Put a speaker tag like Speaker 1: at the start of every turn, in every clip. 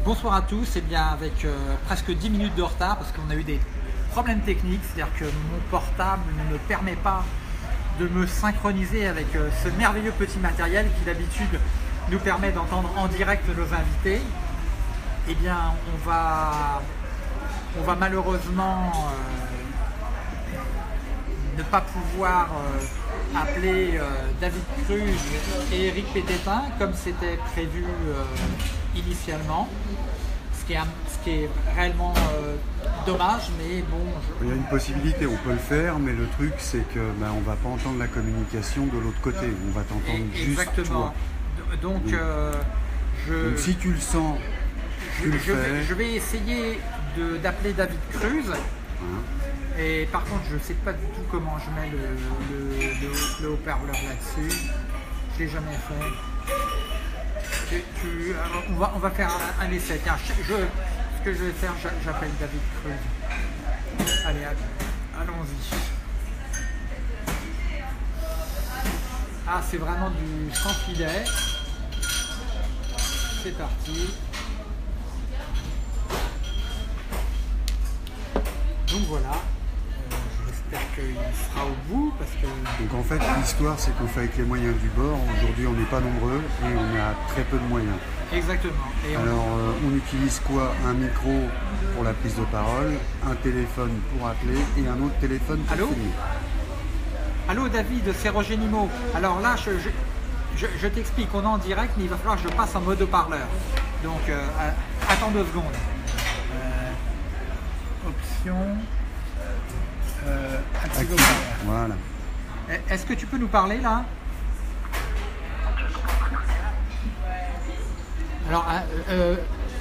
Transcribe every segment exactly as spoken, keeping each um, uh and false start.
Speaker 1: bonsoir à tous, et bien avec euh, presque dix minutes de retard parce qu'on a eu des problèmes techniques, c'est-à-dire que mon portable ne me permet pas de me synchroniser avec euh, ce merveilleux petit matériel qui d'habitude nous permet d'entendre en direct nos invités. Et bien on va, on va malheureusement euh, ne pas pouvoir euh, appeler euh, David Cruz et Eric Pététin comme c'était prévu euh, initialement, ce qui est, ce qui est réellement euh, dommage, mais bon. Je...
Speaker 2: Il y a une possibilité, on peut le faire, mais le truc c'est que ben, on va pas entendre la communication de l'autre côté, on va t'entendre juste
Speaker 1: exactement.
Speaker 2: Toi.
Speaker 1: Donc,
Speaker 2: Donc,
Speaker 1: euh, je...
Speaker 2: donc si tu le sens,
Speaker 1: je,
Speaker 2: tu le
Speaker 1: je,
Speaker 2: fais.
Speaker 1: vais, je vais essayer d'appeler David Cruz.
Speaker 2: Hein?
Speaker 1: Et par contre, je ne sais pas du tout comment je mets le, le, le, le haut-parleur là-dessus. Je ne l'ai jamais fait. Tu, tu, on, va, on va faire un, un essai. Tiens, je, je, ce que je vais faire, j'appelle David Cruz. Allez, allons-y. Ah, c'est vraiment du sans filet. C'est parti. Donc voilà. J'espère qu'il sera au bout parce que...
Speaker 2: Donc en fait l'histoire c'est qu'on fait avec les moyens du bord. Aujourd'hui on n'est pas nombreux et on a très peu de moyens.
Speaker 1: Exactement. Et on...
Speaker 2: Alors euh, on utilise quoi? Un micro pour la prise de parole, un téléphone pour appeler et un autre téléphone pour
Speaker 1: Allô
Speaker 2: filmer.
Speaker 1: Allô David, c'est Roger Nimmo. Alors là je, je, je, je t'explique, on est en direct mais il va falloir que je passe en mode haut-parleur. Donc euh, attends deux secondes. Euh, option... Euh,
Speaker 2: voilà.
Speaker 1: Est-ce que tu peux nous parler là? Alors, euh,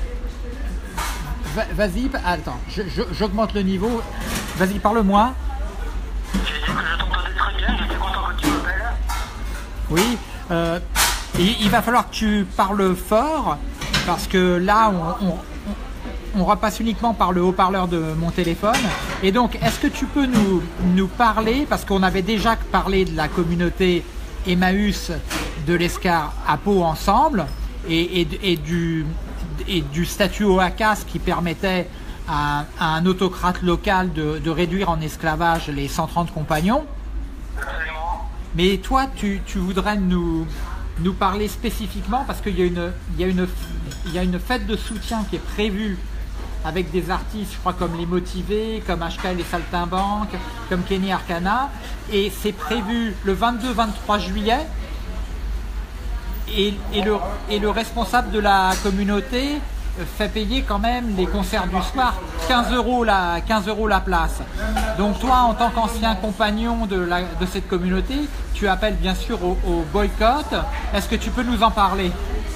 Speaker 1: euh, vas-y, attends, j'augmente le niveau. Vas-y, parle-moi.
Speaker 3: J'ai dit que je t'entendais très bien, j'étais content que tu m'appelles.
Speaker 1: Oui, euh, il, il va falloir que tu parles fort parce que là, on, on on repasse uniquement par le haut-parleur de mon téléphone. Et donc, est-ce que tu peux nous, nous parler, parce qu'on avait déjà parlé de la communauté Emmaüs de l'Escar à Pau ensemble, et, et, et, du, et du statut O A C A S qui permettait à, à un autocrate local de, de réduire en esclavage les cent trente compagnons.
Speaker 3: Absolument.
Speaker 1: Mais toi, tu, tu voudrais nous, nous parler spécifiquement, parce qu'il y a une, il y a une, il y a une fête de soutien qui est prévue avec des artistes, je crois, comme Les Motivés, comme H K et les Saltimbanques, comme Kenny Arcana, et c'est prévu le vingt-deux vingt-trois juillet, et, et, le, et le responsable de la communauté fait payer quand même les concerts du soir, quinze euros la, quinze euros la place. Donc toi, en tant qu'ancien compagnon de, la, de cette communauté, tu appelles bien sûr au, au boycott. Est-ce que tu peux nous en parler?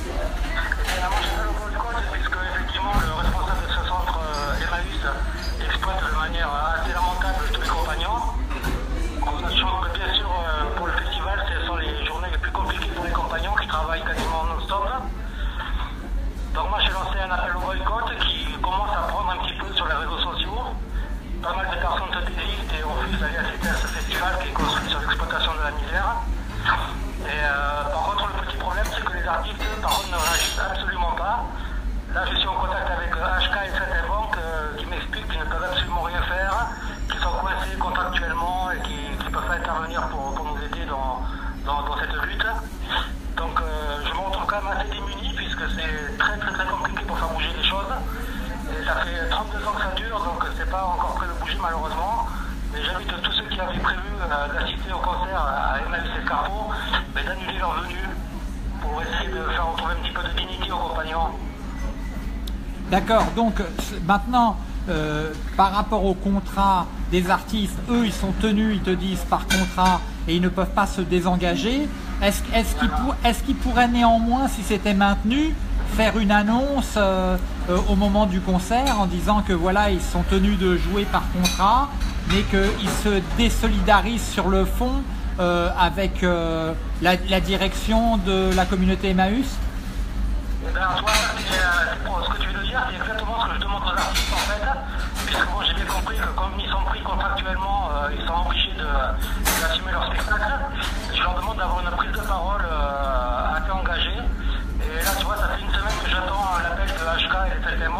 Speaker 3: Donc moi j'ai lancé un appel au boycott qui commence à prendre un petit peu sur les réseaux sociaux. Pas mal de personnes se désistent et refusent d'aller assister à ce festival qui est construit sur l'exploitation de la misère. Et euh, par contre le petit problème c'est que les artistes par contre ne réagissent absolument pas. Là je suis en contact avec H K et Saltimbanques euh, qui m'expliquent qu'ils ne peuvent absolument rien faire, qu'ils sont coincés contractuellement et qui ne peuvent pas intervenir pour, pour nous aider dans, dans, dans cette lutte. Donc euh, je me retrouve quand même assez démuni puisque c'est très très très compliqué pour faire bouger les choses. Et ça fait trente-deux ans que ça dure, donc c'est pas encore prêt de bouger malheureusement. Mais j'invite tous ceux qui avaient prévu euh, d'assister au concert à Emmaüs Escar Pau, mais d'annuler leur venue pour essayer de faire retrouver un petit peu de dignité aux compagnons.
Speaker 1: D'accord, donc maintenant, euh, par rapport au contrat des artistes, eux ils sont tenus, ils te disent par contrat et ils ne peuvent pas se désengager. Est-ce est-ce qu'ils pour, est-ce qu'ils pourraient néanmoins, si c'était maintenu, faire une annonce euh, euh, au moment du concert en disant que voilà, ils sont tenus de jouer par contrat, mais qu'ils se désolidarisent sur le fond euh, avec euh, la, la direction de la communauté Emmaüs?
Speaker 3: Eh bien, toi, c'est, pour ce que tu veux dire, c'est exactement ce que je demande aux artistes en fait, puisque bon, j'ai bien compris que comme ils sont pris contractuellement, euh, ils sont empêchés d'assumer leur spectacle. Je leur demande d'avoir une prise de parole euh, assez engagée. Et là, tu vois, ça fait une semaine que j'attends l'appel de H K et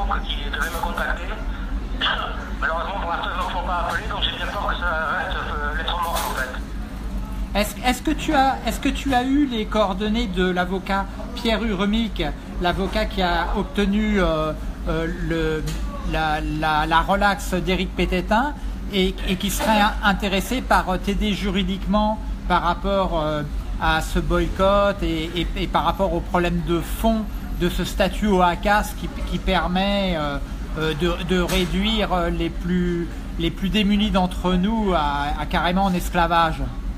Speaker 3: Facebook qui devait me contacter. Malheureusement, pour l'instant, ils ne me font pas appeler, donc j'ai bien peur que ça reste euh, lettre morte en fait.
Speaker 1: Est-ce est-ce que tu as, est-ce que tu as eu les coordonnées de l'avocat Pierre Uremic, l'avocat qui a obtenu euh, euh, le, la, la, la relaxe d'Éric Pététin et, et qui serait intéressé par t'aider juridiquement par rapport euh, à ce boycott et, et, et par rapport au problème de fond de ce statut au ACAS qui, qui permet euh, de, de réduire les plus, les plus démunis d'entre nous à, à carrément en esclavage?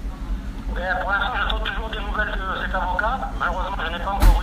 Speaker 3: Mais pour l'instant, j'attends toujours des nouvelles de cet avocat. Malheureusement, je n'ai pas encore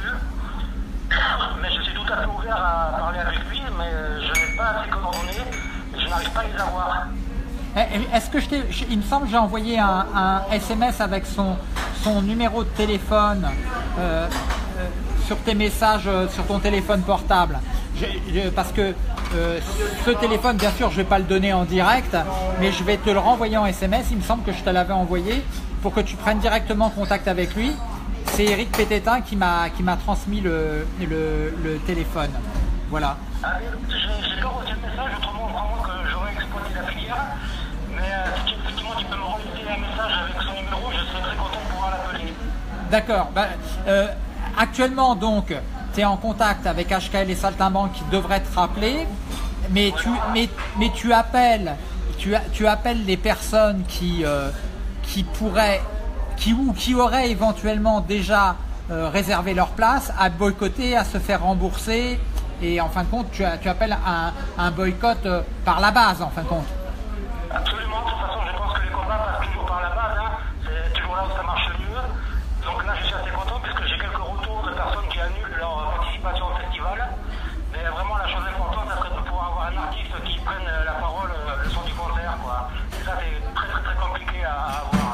Speaker 3: eu. Mais je suis tout à fait ouvert à parler avec lui, mais je n'ai pas ses coordonnées et je n'arrive pas à les avoir.
Speaker 1: Est-ce que je t'ai, il me semble que j'ai envoyé un, un S M S avec son, son numéro de téléphone euh, euh, sur tes messages, euh, sur ton téléphone portable. Je, je, parce que euh, ce téléphone, bien sûr, je ne vais pas le donner en direct, mais je vais te le renvoyer en S M S. Il me semble que je te l'avais envoyé pour que tu prennes directement contact avec lui. C'est Éric Pététin qui m'a qui m'a transmis le, le, le téléphone. Voilà.
Speaker 3: Ah, j'ai pas reçu le message, autrement, autrement que j'aurais exploité la filière. Mais euh, si effectivement tu peux me remonter un message avec son numéro, je serais très content de pouvoir l'appeler.
Speaker 1: D'accord. Bah, euh, actuellement, donc, tu es en contact avec H K L et Saltimbanque qui devraient te rappeler, mais tu, mais, mais tu, appelles, tu, tu appelles les personnes qui, euh, qui pourraient, qui, ou qui auraient éventuellement déjà euh, réservé leur place à boycotter, à se faire rembourser, et en fin de compte, tu, tu appelles un, un boycott euh, par la base, en fin de compte.
Speaker 3: Absolument, de toute façon, je pense que les combats passent toujours par la base, hein. C'est toujours là où ça marche le mieux. Donc là, je suis assez content puisque j'ai quelques retours de personnes qui annulent leur participation au festival. Mais vraiment, la chose importante, ça serait de pouvoir avoir un artiste qui prenne la parole le son du concert, quoi. Et ça, c'est très très très compliqué à avoir.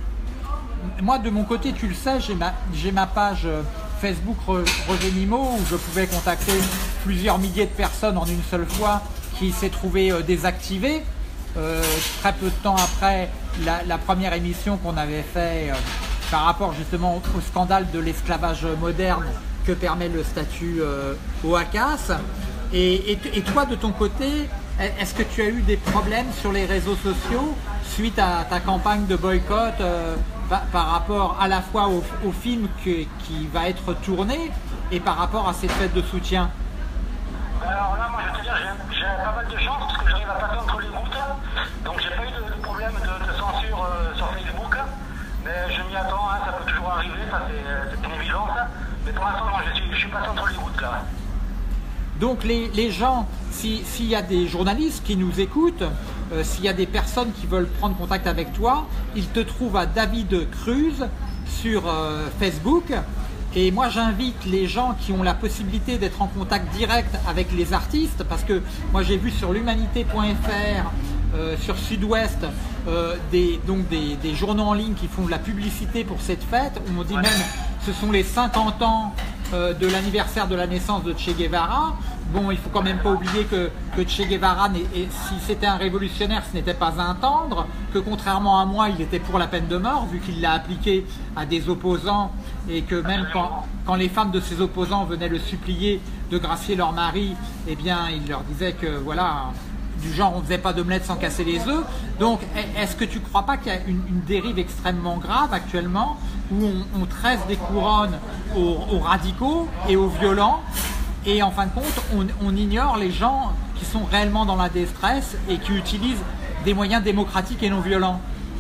Speaker 1: Moi, de mon côté, tu le sais, j'ai ma, j'ai ma page Facebook Roger Nimmo où je pouvais contacter plusieurs milliers de personnes en une seule fois qui s'est trouvée euh, désactivée. Euh, très peu de temps après la, la première émission qu'on avait fait euh, par rapport justement au, au scandale de l'esclavage moderne que permet le statut euh, au ACAS. Et, et, et toi, de ton côté, est-ce que tu as eu des problèmes sur les réseaux sociaux suite à ta campagne de boycott euh, par, par rapport à la fois au, au film que, qui va être tourné et par rapport à cette fête de soutien?
Speaker 3: Alors là, moi je vais te dire, j'ai, j'ai pas mal de chance parce que j'arrive à passer entre les gouttes. Donc j'ai pas eu de, de problème de, de censure euh, sur Facebook. Mais je m'y attends, hein, ça peut toujours arriver, ça c'est, c'est une évidence. Mais pour l'instant, non, je suis, je suis passé entre les gouttes là.
Speaker 1: Donc les, les gens, si, s'il y a des journalistes qui nous écoutent, euh, s'il y a des personnes qui veulent prendre contact avec toi, ils te trouvent à David Cruz sur euh, Facebook. Et moi, j'invite les gens qui ont la possibilité d'être en contact direct avec les artistes, parce que moi, j'ai vu sur l'humanité point F R, euh, sur Sud-Ouest, euh, des, donc des, des journaux en ligne qui font de la publicité pour cette fête. On me dit même ce sont les cinquante ans euh, de l'anniversaire de la naissance de Che Guevara. Bon, il faut quand même pas oublier que, que Che Guevara, et si c'était un révolutionnaire, ce n'était pas un tendre, que contrairement à moi, il était pour la peine de mort, vu qu'il l'a appliqué à des opposants, et que même quand, quand les femmes de ses opposants venaient le supplier de gracier leur mari, eh bien, il leur disait que, voilà, du genre, on ne faisait pas d'omelette sans casser les œufs. Donc, est-ce que tu ne crois pas qu'il y a une, une dérive extrêmement grave actuellement, où on, on tresse des couronnes aux, aux radicaux et aux violents, et en fin de compte, on, on ignore les gens qui sont réellement dans la détresse et qui utilisent des moyens démocratiques et non violents?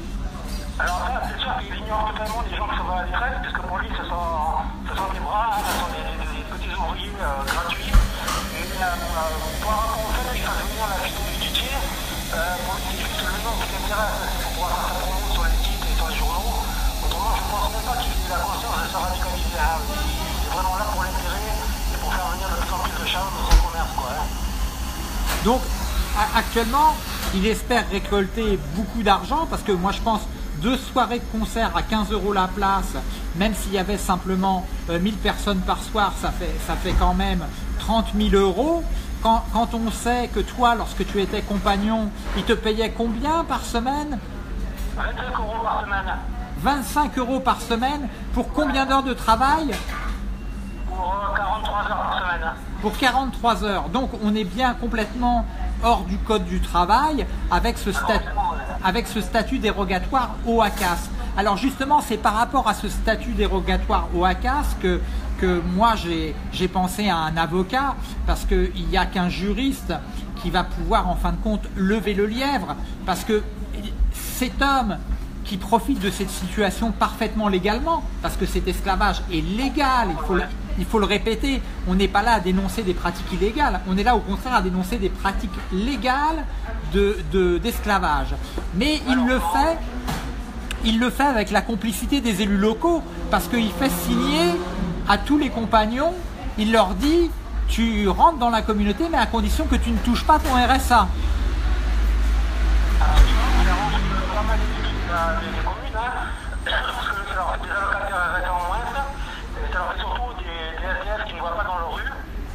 Speaker 3: Alors là, c'est sûr qu'il ignore totalement les gens qui sont dans la détresse, puisque pour lui, ce sont, ce sont des bras, ce sont des, des, des petits ouvriers euh, gratuits. Et euh, pour avoir en fait, il fasse venir la fille du Titier, euh, pour lui, c'est juste le nom qui l'intéresse, c'est pour pouvoir faire sa promo sur les sites et sur les journaux. Autrement, je ne pense même pas qu'il ait la conscience de se radicaliser. Hein. Il est vraiment là pour l'intérêt et pour faire venir de plus en plus de charme dans son commerce, quoi. Hein.
Speaker 1: Donc, actuellement, il espère récolter beaucoup d'argent, parce que moi, je pense deux soirées de concert à quinze euros la place, même s'il y avait simplement euh, mille personnes par soir, ça fait, ça fait quand même trente mille euros. Quand, quand on sait que toi, lorsque tu étais compagnon, il te payait combien par semaine?
Speaker 3: vingt-cinq euros par semaine.
Speaker 1: vingt-cinq euros par semaine pour combien d'heures de travail?
Speaker 3: Pour euh, quarante-trois heures par semaine.
Speaker 1: Pour quarante-trois heures. Donc on est bien complètement hors du code du travail avec ce, statu avec ce statut dérogatoire au ACAS. Alors justement, c'est par rapport à ce statut dérogatoire au ACAS que, que moi j'ai pensé à un avocat, parce qu'il n'y a qu'un juriste qui va pouvoir en fin de compte lever le lièvre, parce que cet homme qui profite de cette situation parfaitement légalement, parce que cet esclavage est légal, il faut le, il faut le répéter, on n'est pas là à dénoncer des pratiques illégales, on est là au contraire à dénoncer des pratiques légales de, de, d'esclavage. Mais il le fait, il le fait avec la complicité des élus locaux, parce qu'il fait signer à tous les compagnons, il leur dit « tu rentres dans la communauté, mais à condition que tu ne touches pas ton R S A ».
Speaker 3: Des communes, hein, parce que ça leur fait des allocataires R S A en moins, et ça leur fait surtout des, des S D F qui ne voient pas dans leur rue.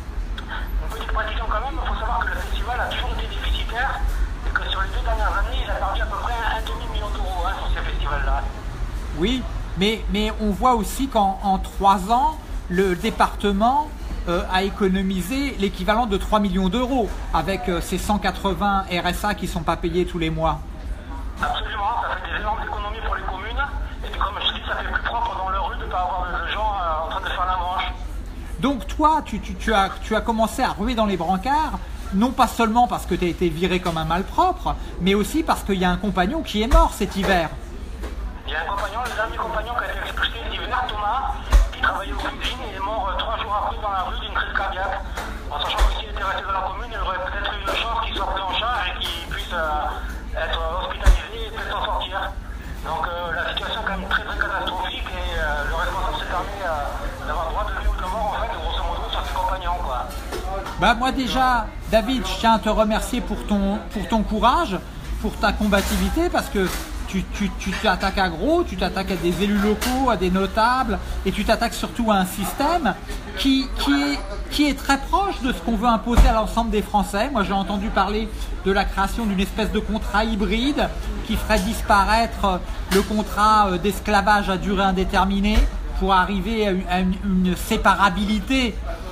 Speaker 3: Une petite précision quand même, il faut savoir que le festival a toujours été déficitaire et que sur les deux dernières années, il a perdu à peu près un demi-million d'euros hein, sur ces festivals-là.
Speaker 1: Oui, mais, mais on voit aussi qu'en en trois ans, le département euh, a économisé l'équivalent de trois millions d'euros avec euh, ces cent quatre-vingts R S A qui ne sont pas payés tous les mois.
Speaker 3: Absolument, ça fait des énormes économies pour les communes, et puis comme je dis, ça fait plus propre dans leur rue de ne pas avoir de gens euh, en train de faire la manche.
Speaker 1: Donc toi, tu, tu, tu, as, tu as commencé à ruer dans les brancards, non pas seulement parce que tu as été viré comme un malpropre, mais aussi parce qu'il y a un compagnon qui est mort cet hiver.
Speaker 3: Il y a un compagnon, le dernier compagnon qui a été expulsé cet hiver, Thomas, qui travaillait aux cuisines, et est mort euh, trois jours après dans la rue d'une crise cardiaque. En sachant que s'il était resté dans la commune, il aurait peut-être eu une chance qu'il soit pris en charge et qu'il puisse euh, être hospitalisé et peut-être en sortir. Donc euh, la situation est quand même très très catastrophique et euh, le responsable s'est permis euh, d'avoir droit de vie ou de mort en fait, grosso modo, sur ses compagnons quoi.
Speaker 1: Bah moi déjà, David, je tiens à te remercier pour ton, pour ton courage, pour ta combativité, parce que tu tu, tu t'attaques à gros, tu t'attaques à des élus locaux, à des notables, et tu t'attaques surtout à un système qui, qui, est, qui est très proche de ce qu'on veut imposer à l'ensemble des Français. Moi j'ai entendu parler de la création d'une espèce de contrat hybride qui ferait disparaître le contrat d'esclavage à durée indéterminée pour arriver à une, une séparabilité.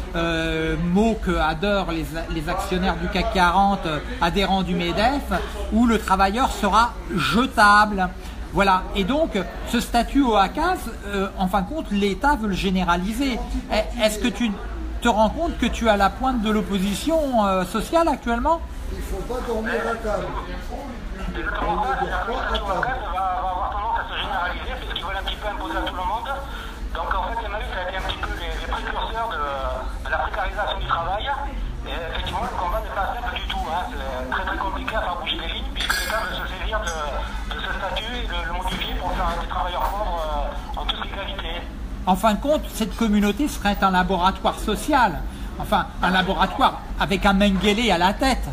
Speaker 1: Euh, mot que adorent les, les actionnaires du C A C quarante euh, adhérents du MEDEF, où le travailleur sera jetable. Voilà. Et donc, ce statut au ACAS, euh, en fin de compte, l'État veut le généraliser. Est-ce que tu te rends compte que tu es à la pointe de l'opposition euh, sociale actuellement?
Speaker 4: Il ne faut pas dormir à table.
Speaker 3: Exactement ça, c'est-à-dire que le statut au ACAS va, va avoir tendance à se généraliser puisqu'ils veulent un petit peu imposer à tout le monde. Donc en fait, les Malus a été un petit peu les, les précurseurs de, de la précarisation du travail. Et effectivement, le combat n'est pas simple du tout. Hein. C'est très très compliqué à faire bouger les lignes puisque l'État veut se saisir de, de ce statut et de le modifier pour faire des travailleurs pauvres euh, en toute légalité.
Speaker 1: En fin de compte, cette communauté serait un laboratoire social. Enfin, un laboratoire avec un Mengele à la tête.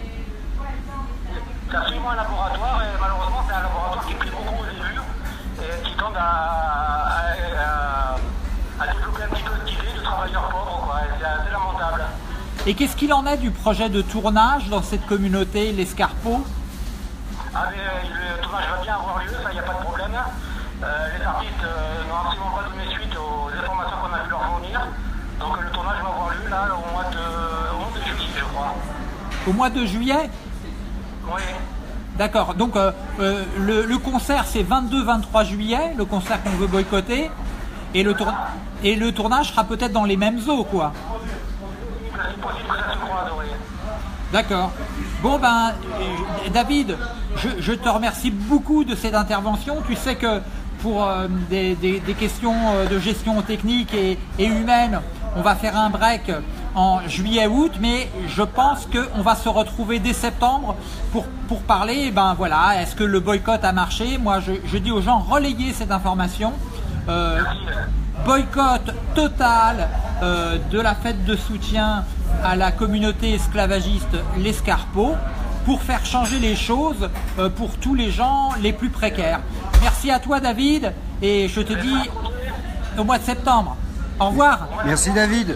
Speaker 3: C'est absolument un laboratoire et malheureusement, c'est un laboratoire qui plaît beaucoup aux élus et qui tend à, à, à, à développer un petit peu cette idée de travailleurs pauvres, quoi. C'est assez lamentable.
Speaker 1: Et qu'est-ce qu'il en est du projet de tournage dans cette communauté, l'Escarpeau?
Speaker 3: Ah mais le tournage va bien avoir lieu, ça il n'y a pas de problème. Euh, les artistes euh, n'ont absolument pas donné suite aux informations qu'on a pu leur fournir. Donc le tournage va avoir lieu là au mois de, au mois de juillet je crois.
Speaker 1: Au mois de juillet?
Speaker 3: Oui.
Speaker 1: D'accord, donc euh, euh, le, le concert c'est vingt-deux vingt-trois juillet, le concert qu'on veut boycotter, et le, tour et le tournage sera peut-être dans les mêmes eaux quoi.
Speaker 3: C'est possible que ça se croise, oui.
Speaker 1: D'accord. Bon ben, euh, David, je, je te remercie beaucoup de cette intervention. Tu sais que pour euh, des, des, des questions de gestion technique et, et humaine, on va faire un break en juillet-août, mais je pense qu'on va se retrouver dès septembre pour, pour parler, ben voilà, est-ce que le boycott a marché? Moi, je, je dis aux gens, relayez cette information. Euh, boycott total euh, de la fête de soutien à la communauté esclavagiste l'Escarpeau pour faire changer les choses euh, pour tous les gens les plus précaires. Merci à toi David et je te dis au mois de septembre. Au revoir.
Speaker 2: Merci David.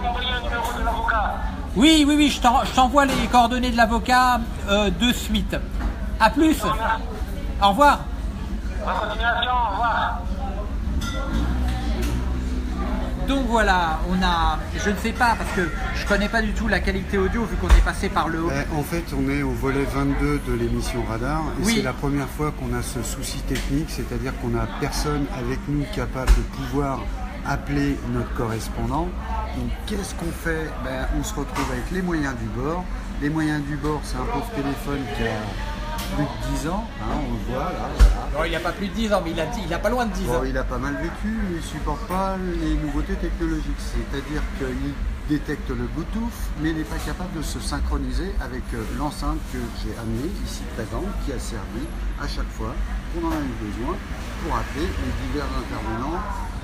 Speaker 1: Oui, oui, oui, je t'envoie les coordonnées de l'avocat euh, de suite. A plus. Au revoir.
Speaker 3: Bonne continuation, au revoir.
Speaker 1: Donc voilà, on a, je ne sais pas parce que je connais pas du tout la qualité audio vu qu'on est passé par le haut.
Speaker 2: Eh, en fait, on est au volet vingt-deux de l'émission Radar et
Speaker 1: Oui.
Speaker 2: c'est la première fois qu'on a ce souci technique, c'est-à-dire qu'on n'a personne avec nous capable de pouvoir appeler notre correspondant. Donc qu'est-ce qu'on fait? Ben, on se retrouve avec les moyens du bord. Les moyens du bord, c'est un pauvre téléphone qui a plus de dix ans, hein, on le voit là, voilà.
Speaker 1: Bon, il n'a pas plus de dix ans, mais il a, il a pas loin de dix
Speaker 2: Bon,
Speaker 1: ans.
Speaker 2: il a pas mal vécu, mais il ne supporte pas les nouveautés technologiques. C'est-à-dire qu'il détecte le Bluetooth, mais n'est pas capable de se synchroniser avec euh, l'enceinte que j'ai amenée ici présente, qui a servi à chaque fois qu'on en a eu besoin pour appeler les divers intervenants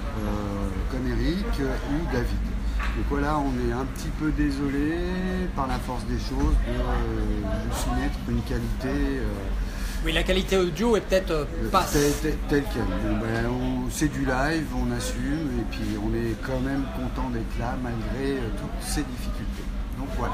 Speaker 2: euh, comme Eric ou David. Donc voilà, on est un petit peu désolé par la force des choses de, euh, de soumettre une qualité euh,
Speaker 1: Oui, la qualité audio est peut-être euh, pas.
Speaker 2: telle, telle, telle qu'elle. Bon, ben, on- c'est du live, on assume et puis on est quand même content d'être là malgré euh, toutes ces difficultés. Donc voilà.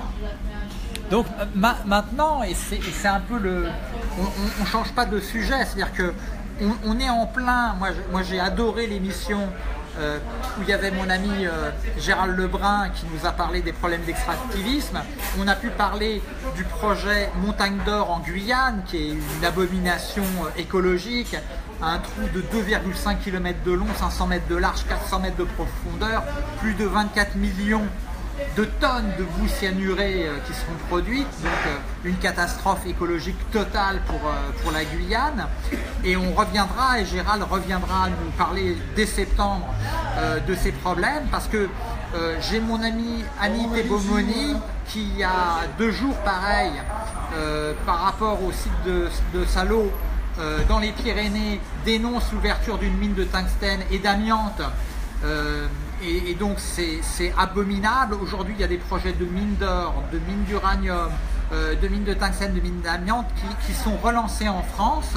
Speaker 1: Donc euh, ma- maintenant, et c'est et c'est un peu le. On ne change pas de sujet, c'est-à-dire que on, on est en plein. Moi, je- moi j'ai adoré l'émission euh, où il y avait mon ami euh, Gérald Lebrun qui nous a parlé des problèmes d'extractivisme. On a pu parler du projet Montagne d'Or en Guyane, qui est une abomination euh, écologique. Un trou de deux virgule cinq kilomètres de long, cinq cents mètres de large, quatre cents mètres de profondeur, plus de vingt-quatre millions de tonnes de boue cyanurée euh, qui seront produites, donc euh, une catastrophe écologique totale pour, euh, pour la Guyane. Et on reviendra, et Gérald reviendra nous parler dès septembre euh, de ces problèmes, parce que euh, j'ai mon ami Annie Tebomoni qui, il y a deux jours, pareil, euh, par rapport au site de, de Salo, euh, dans les Pyrénées, dénonce l'ouverture d'une mine de tungstène et d'amiante. Euh, et, et donc c'est c'est abominable. Aujourd'hui, il y a des projets de mines d'or, de mines d'uranium, euh, de mines de tungstène, de mines d'amiante qui, qui sont relancés en France.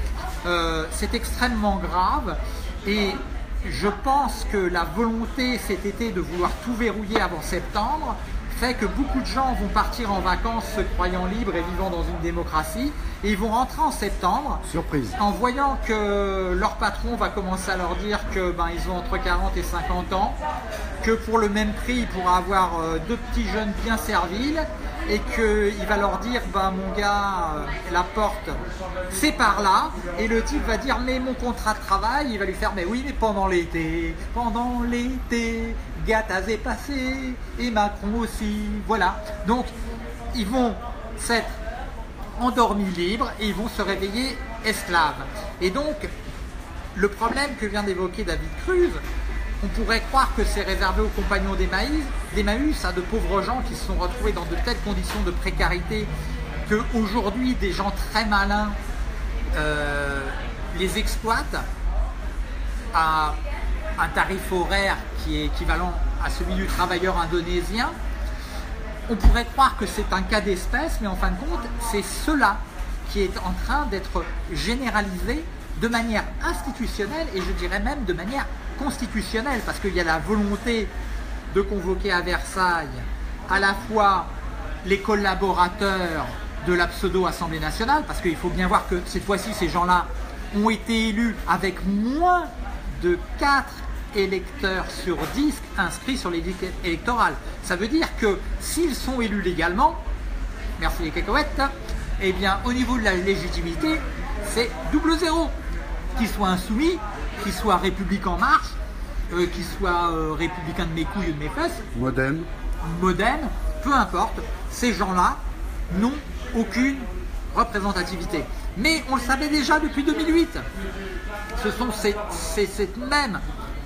Speaker 1: Euh, c'est extrêmement grave et je pense que la volonté cet été de vouloir tout verrouiller avant septembre fait que beaucoup de gens vont partir en vacances se croyant libres et vivant dans une démocratie et ils vont rentrer en septembre
Speaker 2: Surprise.
Speaker 1: en voyant que leur patron va commencer à leur dire que ben, ils ont entre quarante et cinquante ans, que pour le même prix ils pourraient avoir euh, deux petits jeunes bien serviles et qu'il va leur dire ben, mon gars, euh, la porte c'est par là, et le type va dire mais mon contrat de travail, il va lui faire mais oui mais pendant l'été, pendant l'été Gattaz est passé et Macron aussi, voilà. Donc ils vont s'être endormis libres et ils vont se réveiller esclaves. Et donc le problème que vient d'évoquer David Cruz, on pourrait croire que c'est réservé aux compagnons d'Emmaüs, d'Emmaüs, à de pauvres gens qui se sont retrouvés dans de telles conditions de précarité qu'aujourd'hui des gens très malins euh, les exploitent à un tarif horaire qui est équivalent à celui du travailleur indonésien. On pourrait croire que c'est un cas d'espèce, mais en fin de compte, c'est cela qui est en train d'être généralisé de manière institutionnelle et je dirais même de manière constitutionnelle, parce qu'il y a la volonté de convoquer à Versailles à la fois les collaborateurs de la pseudo-Assemblée nationale, parce qu'il faut bien voir que cette fois-ci, ces gens-là ont été élus avec moins de quatre électeurs sur dix inscrits sur les listes électorales. Ça veut dire que s'ils sont élus légalement, merci les cacahuètes, eh bien au niveau de la légitimité, c'est double zéro. Qu'ils soient insoumis, qu'ils soient République en marche, euh, qu'ils soient euh, républicains de mes couilles ou de mes fesses,
Speaker 2: Modem.
Speaker 1: Modem, peu importe, ces gens-là n'ont aucune représentativité. Mais on le savait déjà depuis deux mille huit. Ce sont ces, ces, cette même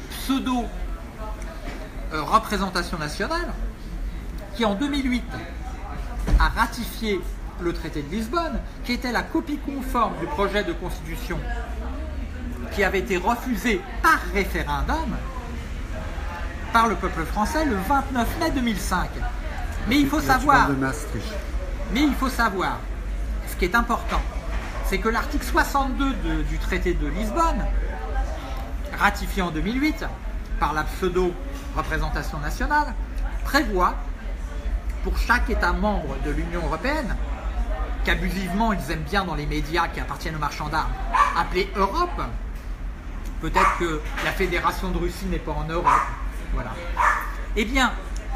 Speaker 1: pseudo-représentation nationale qui en deux mille huit a ratifié le traité de Lisbonne, qui était la copie conforme du projet de constitution qui avait été refusé par référendum par le peuple français le vingt-neuf mai deux mille cinq. Mais il faut
Speaker 2: Là, tu
Speaker 1: savoir,
Speaker 2: parles de Maastricht.
Speaker 1: mais il faut savoir, ce qui est important, c'est que l'article soixante-deux de- du traité de Lisbonne, ratifié en deux mille huit par la pseudo-représentation nationale, prévoit pour chaque État membre de l'Union européenne, qu'abusivement ils aiment bien dans les médias qui appartiennent aux marchands d'armes, appeler Europe. Peut-être que la Fédération de Russie n'est pas en Europe, Voilà. Eh bien,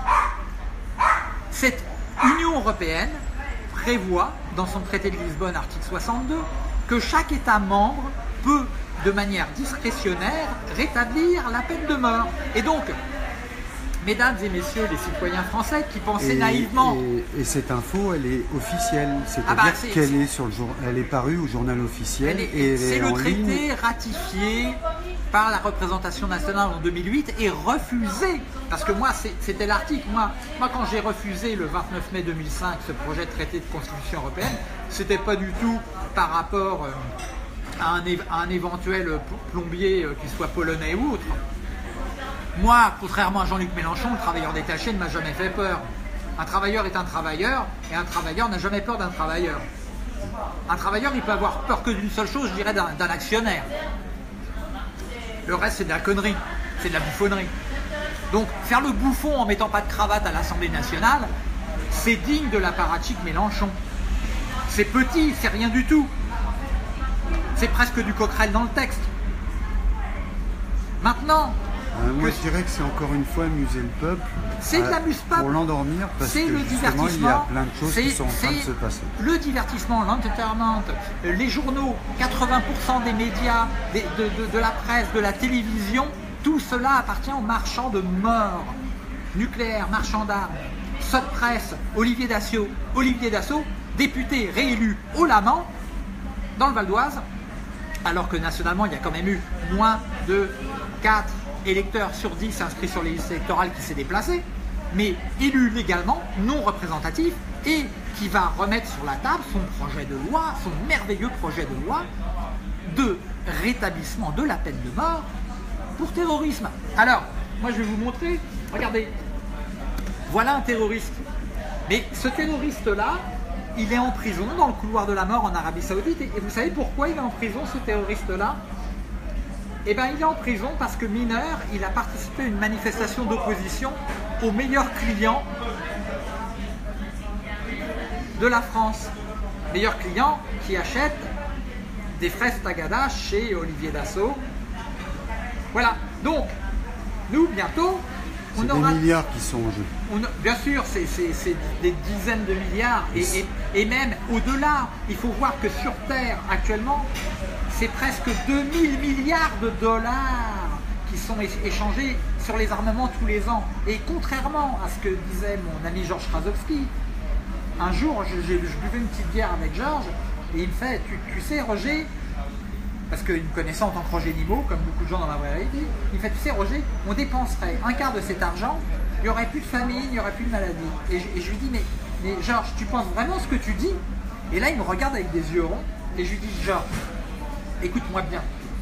Speaker 1: cette Union européenne prévoit, dans son traité de Lisbonne, article soixante-deux, que chaque État membre peut, de manière discrétionnaire, rétablir la peine de mort. Et donc, mesdames et messieurs les citoyens français qui pensaient
Speaker 2: et,
Speaker 1: naïvement...
Speaker 2: Et, et cette info, elle est officielle, c'est-à-dire
Speaker 1: Ah bah, c'est-
Speaker 2: qu'elle
Speaker 1: c'est-
Speaker 2: est sur le jour, elle est parue au journal officiel
Speaker 1: Elle est-
Speaker 2: et elle
Speaker 1: C'est
Speaker 2: est
Speaker 1: le
Speaker 2: en
Speaker 1: traité
Speaker 2: ligne.
Speaker 1: ratifié par la représentation nationale en deux mille huit et refusé. Parce que moi, c'est- c'était l'article. Moi, moi, quand j'ai refusé le vingt-neuf mai deux mille cinq ce projet de traité de constitution européenne, c'était pas du tout par rapport euh, à, un, é- à un éventuel p- plombier, euh, qu'il soit polonais ou autre. Moi, contrairement à Jean-Luc Mélenchon, le travailleur détaché ne m'a jamais fait peur. Un travailleur est un travailleur et un travailleur n'a jamais peur d'un travailleur. Un travailleur, il peut avoir peur que d'une seule chose, je dirais, d'un d'un actionnaire. Le reste, c'est de la connerie, c'est de la bouffonnerie. Donc, faire le bouffon en mettant pas de cravate à l'Assemblée nationale, c'est digne de l'apparatchik Mélenchon. C'est petit, c'est rien du tout. C'est presque du Coquerel dans le texte. Maintenant,
Speaker 2: Euh, moi,
Speaker 1: que-
Speaker 2: je dirais que c'est encore une fois amuser le peuple.
Speaker 1: C'est de
Speaker 2: euh,
Speaker 1: l'amuse-peuple.
Speaker 2: Pour l'endormir, parce que
Speaker 1: c'est le
Speaker 2: justement, il y a
Speaker 1: divertissement.
Speaker 2: plein de choses
Speaker 1: C'est-
Speaker 2: qui sont en train de
Speaker 1: c'est
Speaker 2: se passer.
Speaker 1: Le divertissement, l'entertainment, les journaux, quatre-vingts pour cent des médias, des- de, de- de la presse, de la télévision, tout cela appartient aux marchands de mort. Nucléaire, marchand d'armes, Sotpresse, Olivier Dassault, Olivier Dassault, député réélu haut la main dans le Val d'Oise, alors que nationalement, il y a quand même eu moins de quatre électeurs sur dix inscrits sur les listes électorales qui s'est déplacé, mais élu légalement, non représentatif, et qui va remettre sur la table son projet de loi, son merveilleux projet de loi de rétablissement de la peine de mort pour terrorisme. Alors, moi je vais vous montrer, regardez, voilà un terroriste. Mais ce terroriste-là, il est en prison dans le couloir de la mort en Arabie Saoudite. Et vous savez pourquoi il est en prison, ce terroriste-là? Eh bien, il est en prison parce que mineur, il a participé à une manifestation d'opposition au meilleur client de la France. Meilleur client qui achète des fraises Tagada chez Olivier Dassault. Voilà. Donc, nous, bientôt, on
Speaker 2: C'est
Speaker 1: aura...
Speaker 2: des milliards qui sont en jeu.
Speaker 1: On a- bien sûr, c'est c'est- c'est des dizaines de milliards et, et- et même au-delà. Il faut voir que sur Terre, actuellement, c'est presque deux mille milliards de dollars qui sont é- échangés sur les armements tous les ans. Et contrairement à ce que disait mon ami Georges Krasowski, un jour, je, je- je buvais une petite bière avec Georges et il me fait, tu, tu sais Roger, parce qu'il me connaissait en tant que Roger Nimmo, comme beaucoup de gens dans la vraie réalité, il me fait, tu sais Roger, on dépenserait un quart de cet argent, il n'y aurait plus de famine, il n'y aurait plus de maladie. Et je, et je lui dis, mais, mais Georges, tu penses vraiment ce que tu dis? Et là, il me regarde avec des yeux ronds, et je lui dis, Georges, écoute-moi bien,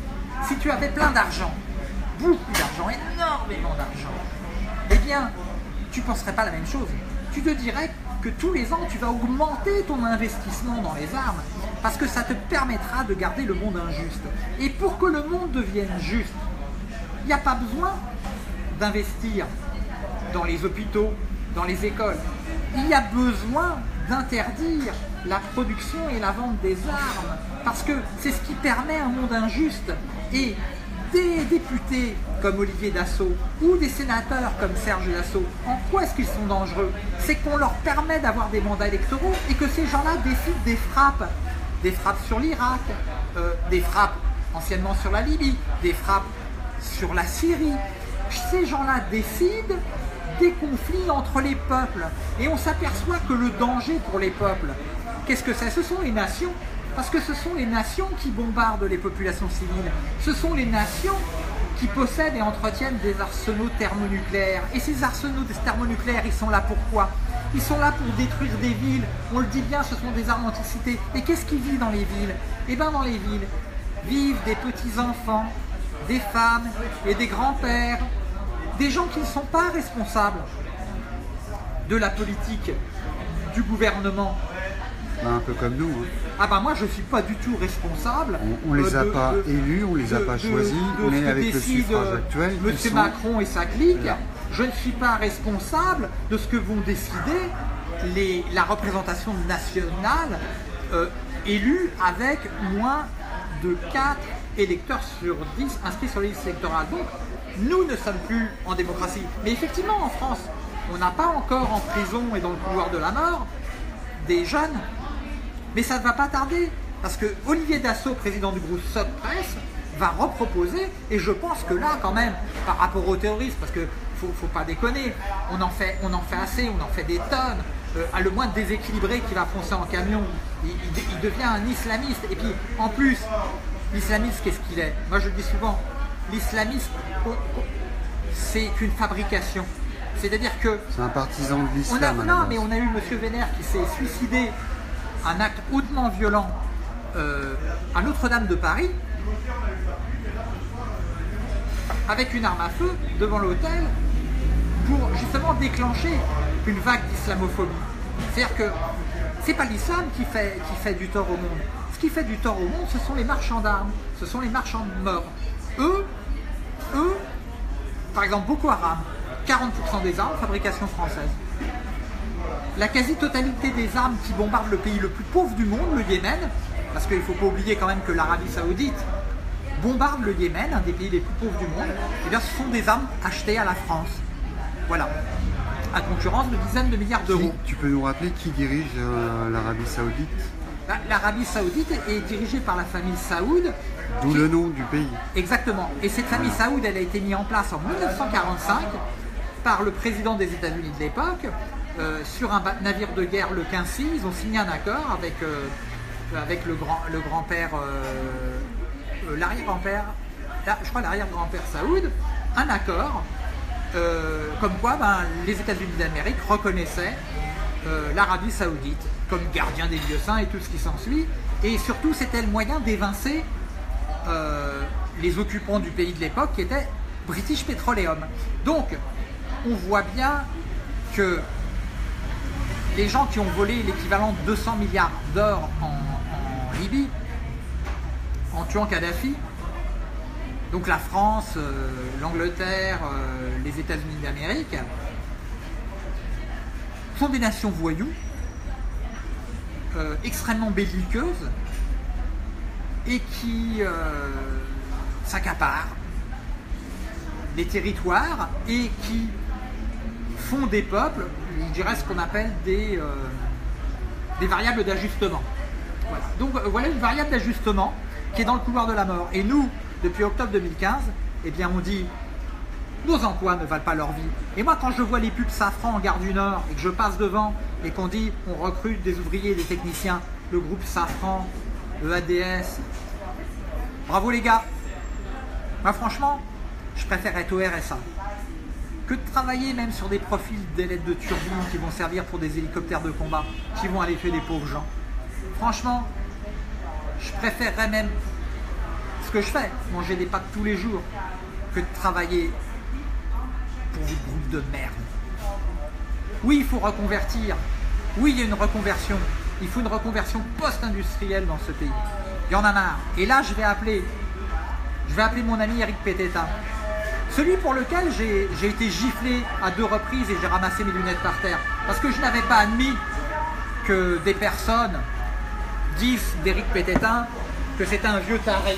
Speaker 1: si tu avais plein d'argent, beaucoup d'argent, énormément d'argent, eh bien, tu ne penserais pas la même chose. Tu te dirais que tous les ans, tu vas augmenter ton investissement dans les armes parce que ça te permettra de garder le monde injuste. Et pour que le monde devienne juste, il n'y a pas besoin d'investir dans les hôpitaux, dans les écoles. Il y a besoin d'interdire la production et la vente des armes parce que c'est ce qui permet un monde injuste. Et des députés comme Olivier Dassault ou des sénateurs comme Serge Dassault, en quoi est-ce qu'ils sont dangereux? C'est qu'on leur permet d'avoir des mandats électoraux et que ces gens-là décident des frappes. Des frappes sur l'Irak, euh, des frappes anciennement sur la Libye, des frappes sur la Syrie. Ces gens-là décident des conflits entre les peuples. Et on s'aperçoit que le danger pour les peuples, qu'est-ce que c'est? Ce sont les nations. Parce que ce sont les nations qui bombardent les populations civiles. Ce sont les nations qui possèdent et entretiennent des arsenaux thermonucléaires. Et ces arsenaux thermonucléaires, ils sont là pour quoi? Ils sont là pour détruire des villes. On le dit bien, ce sont des armes anticité. Et qu'est-ce qui vit dans les villes? Eh bien, dans les villes, vivent des petits-enfants, des femmes et des grands-pères, des gens qui ne sont pas responsables de la politique du gouvernement.
Speaker 2: Ben, un peu comme nous. Hein.
Speaker 1: Ah bah moi je suis pas du tout responsable.
Speaker 2: On, on les a
Speaker 1: de-
Speaker 2: pas
Speaker 1: de-
Speaker 2: élus, on les a
Speaker 1: de-
Speaker 2: pas
Speaker 1: de-
Speaker 2: choisis,
Speaker 1: de ce
Speaker 2: mais
Speaker 1: que
Speaker 2: avec le
Speaker 1: décide,
Speaker 2: suffrage
Speaker 1: euh,
Speaker 2: actuel, ils
Speaker 1: Monsieur
Speaker 2: sont-
Speaker 1: Macron et sa clique.
Speaker 2: Voilà.
Speaker 1: Je ne suis pas responsable de ce que vont décider les, la représentation nationale euh, élue avec moins de quatre électeurs sur dix inscrits sur les listes électorales. Donc nous ne sommes plus en démocratie. Mais effectivement, en France, on n'a pas encore en prison et dans le couloir de la mort des jeunes. Mais ça ne va pas tarder, parce que Olivier Dassault, président du groupe Soc Presse, va reproposer, et je pense que là, quand même, par rapport aux terroristes, parce qu'il ne faut, faut pas déconner, on en, fait, on en fait assez, on en fait des tonnes. Euh, à le moindre déséquilibré qui va foncer en camion, il, il, il devient un islamiste. Et puis, en plus, l'islamiste, qu'est-ce qu'il est? Moi, je le dis souvent, l'islamiste, c'est une fabrication. C'est-à-dire que...
Speaker 2: C'est un partisan de
Speaker 1: on a,
Speaker 2: l'islam.
Speaker 1: Non, mais on a eu M. Vénère qui s'est suicidé, un acte hautement violent, euh, à Notre-Dame de Paris, avec une arme à feu devant l'hôtel, pour justement déclencher une vague d'islamophobie. C'est-à-dire que c'est pas l'islam qui fait, qui fait du tort au monde. Ce qui fait du tort au monde, ce sont les marchands d'armes, ce sont les marchands de morts. Eux, eux, par exemple Boko Haram, quarante pour cent des armes, fabrication française. La quasi-totalité des armes qui bombardent le pays le plus pauvre du monde, le Yémen, parce qu'il ne faut pas oublier quand même que l'Arabie Saoudite bombarde le Yémen, un des pays les plus pauvres du monde, et bien ce sont des armes achetées à la France. Voilà. À concurrence de dizaines de milliards d'euros.
Speaker 2: Tu peux nous rappeler qui dirige euh, l'Arabie Saoudite?
Speaker 1: L'Arabie Saoudite est dirigée par la famille Saoud.
Speaker 2: D'où
Speaker 1: qui...
Speaker 2: le nom du pays.
Speaker 1: Exactement. Et cette famille Saoud, elle a été mise en place en mille neuf cent quarante-cinq par le président des États-Unis de l'époque, euh, sur un navire de guerre, le Quincy. Ils ont signé un accord avec, euh, avec le, grand, le grand-père, euh, euh, l'arrière-grand-père, je crois l'arrière-grand-père Saoud, un accord euh, comme quoi ben, les États-Unis d'Amérique reconnaissaient euh, l'Arabie Saoudite comme gardien des lieux saints et tout ce qui s'ensuit. Et surtout, c'était le moyen d'évincer euh, les occupants du pays de l'époque qui étaient British Petroleum. Donc, on voit bien que les gens qui ont volé l'équivalent de deux cents milliards d'or en, en Libye, en tuant Kadhafi, donc la France, euh, l'Angleterre, euh, les États-Unis d'Amérique, sont des nations voyous, euh, extrêmement belliqueuses, et qui euh, s'accaparent des territoires et qui font des peuples, je dirais ce qu'on appelle des, euh, des variables d'ajustement. Voilà. Donc euh, voilà une variable d'ajustement qui est dans le couloir de la mort. Et nous, depuis octobre deux mille quinze, eh bien on dit nos emplois ne valent pas leur vie. Et moi quand je vois les pubs Safran en gare du Nord et que je passe devant et qu'on dit on recrute des ouvriers et des techniciens, le groupe Safran, E A D S, bravo les gars. Moi franchement, je préfère être au R S A que de travailler même sur des profils d'ailettes de turbine qui vont servir pour des hélicoptères de combat, qui vont aller tuer des pauvres gens. Franchement, je préférerais même ce que je fais, manger des pâtes tous les jours, que de travailler pour des groupes de merde. Oui, il faut reconvertir. Oui, il y a une reconversion. Il faut une reconversion post-industrielle dans ce pays. Il y en a marre. Et là, je vais appeler, je vais appeler mon ami Eric Pététin. Celui pour lequel j'ai été giflé à deux reprises et j'ai ramassé mes lunettes par terre. Parce que je n'avais pas admis que des personnes disent d'Eric Pététin que c'est un vieux taré.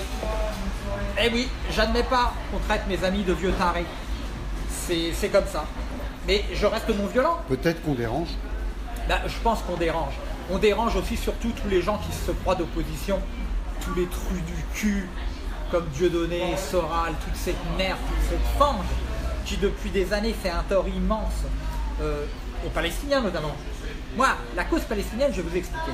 Speaker 1: Eh oui, j'admets pas qu'on traite mes amis de vieux tarés. C'est comme ça. Mais je reste non violent.
Speaker 2: Peut-être qu'on dérange.
Speaker 1: Ben, je pense qu'on dérange. On dérange aussi surtout tous les gens qui se croient d'opposition, tous les trus du cul, comme Dieudonné, Soral, toute cette merde, toute cette fange qui depuis des années fait un tort immense euh, aux Palestiniens notamment. Moi, la cause palestinienne, je vais vous expliquer.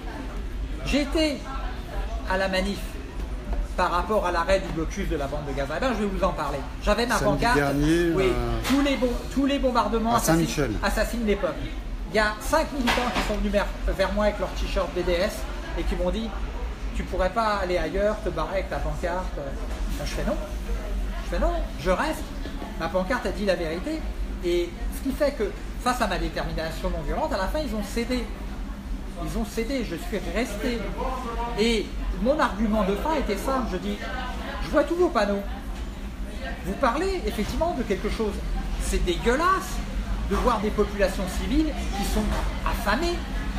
Speaker 1: J'ai été à la manif par rapport à l'arrêt du blocus de la bande de Gaza. Eh bien, je vais vous en parler. J'avais ma
Speaker 2: Samedi
Speaker 1: pancarte.
Speaker 2: Dernier,
Speaker 1: oui,
Speaker 2: euh...
Speaker 1: tous, les bon, tous les bombardements
Speaker 2: assassinent,
Speaker 1: assassinent les peuples. Il y a cinq militants qui sont venus vers moi avec leur t-shirt B D S et qui m'ont dit tu pourrais pas aller ailleurs, te barrer avec ta pancarte. Ben, je fais non. Je fais non, je reste. Ma pancarte a dit la vérité. Et ce qui fait que, face à ma détermination non violente, à la fin, ils ont cédé. Ils ont cédé, je suis resté. Et mon argument de fin était simple. Je dis, je vois tous vos panneaux. Vous parlez effectivement de quelque chose. C'est dégueulasse de voir des populations civiles qui sont affamées,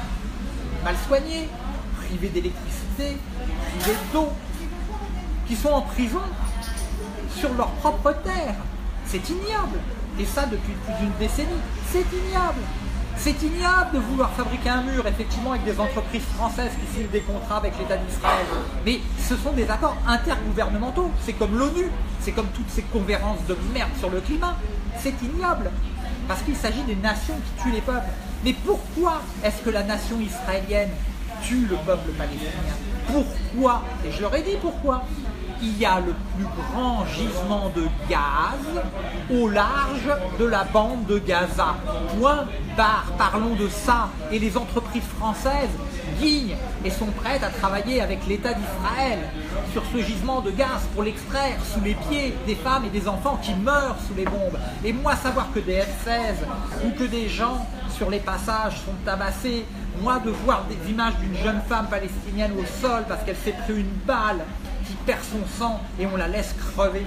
Speaker 1: mal soignées, privées d'électricité, privées d'eau, qui sont en prison sur leur propre terre. C'est ignoble. Et ça depuis plus d'une décennie. C'est ignoble. C'est ignoble de vouloir fabriquer un mur, effectivement, avec des entreprises françaises qui signent des contrats avec l'État d'Israël. Mais ce sont des accords intergouvernementaux. C'est comme l'ONU. C'est comme toutes ces conférences de merde sur le climat. C'est ignoble. Parce qu'il s'agit des nations qui tuent les peuples. Mais pourquoi est-ce que la nation israélienne tue le peuple palestinien? Pourquoi? Et je leur ai dit pourquoi. Il y a le plus grand gisement de gaz au large de la bande de Gaza. Point barre, parlons de ça. Et les entreprises françaises guignent et sont prêtes à travailler avec l'État d'Israël sur ce gisement de gaz pour l'extraire sous les pieds des femmes et des enfants qui meurent sous les bombes. Et moi, savoir que des F seize ou que des gens sur les passages sont tabassés, moi de voir des images d'une jeune femme palestinienne au sol parce qu'elle s'est pris une balle qui perd son sang et on la laisse crever.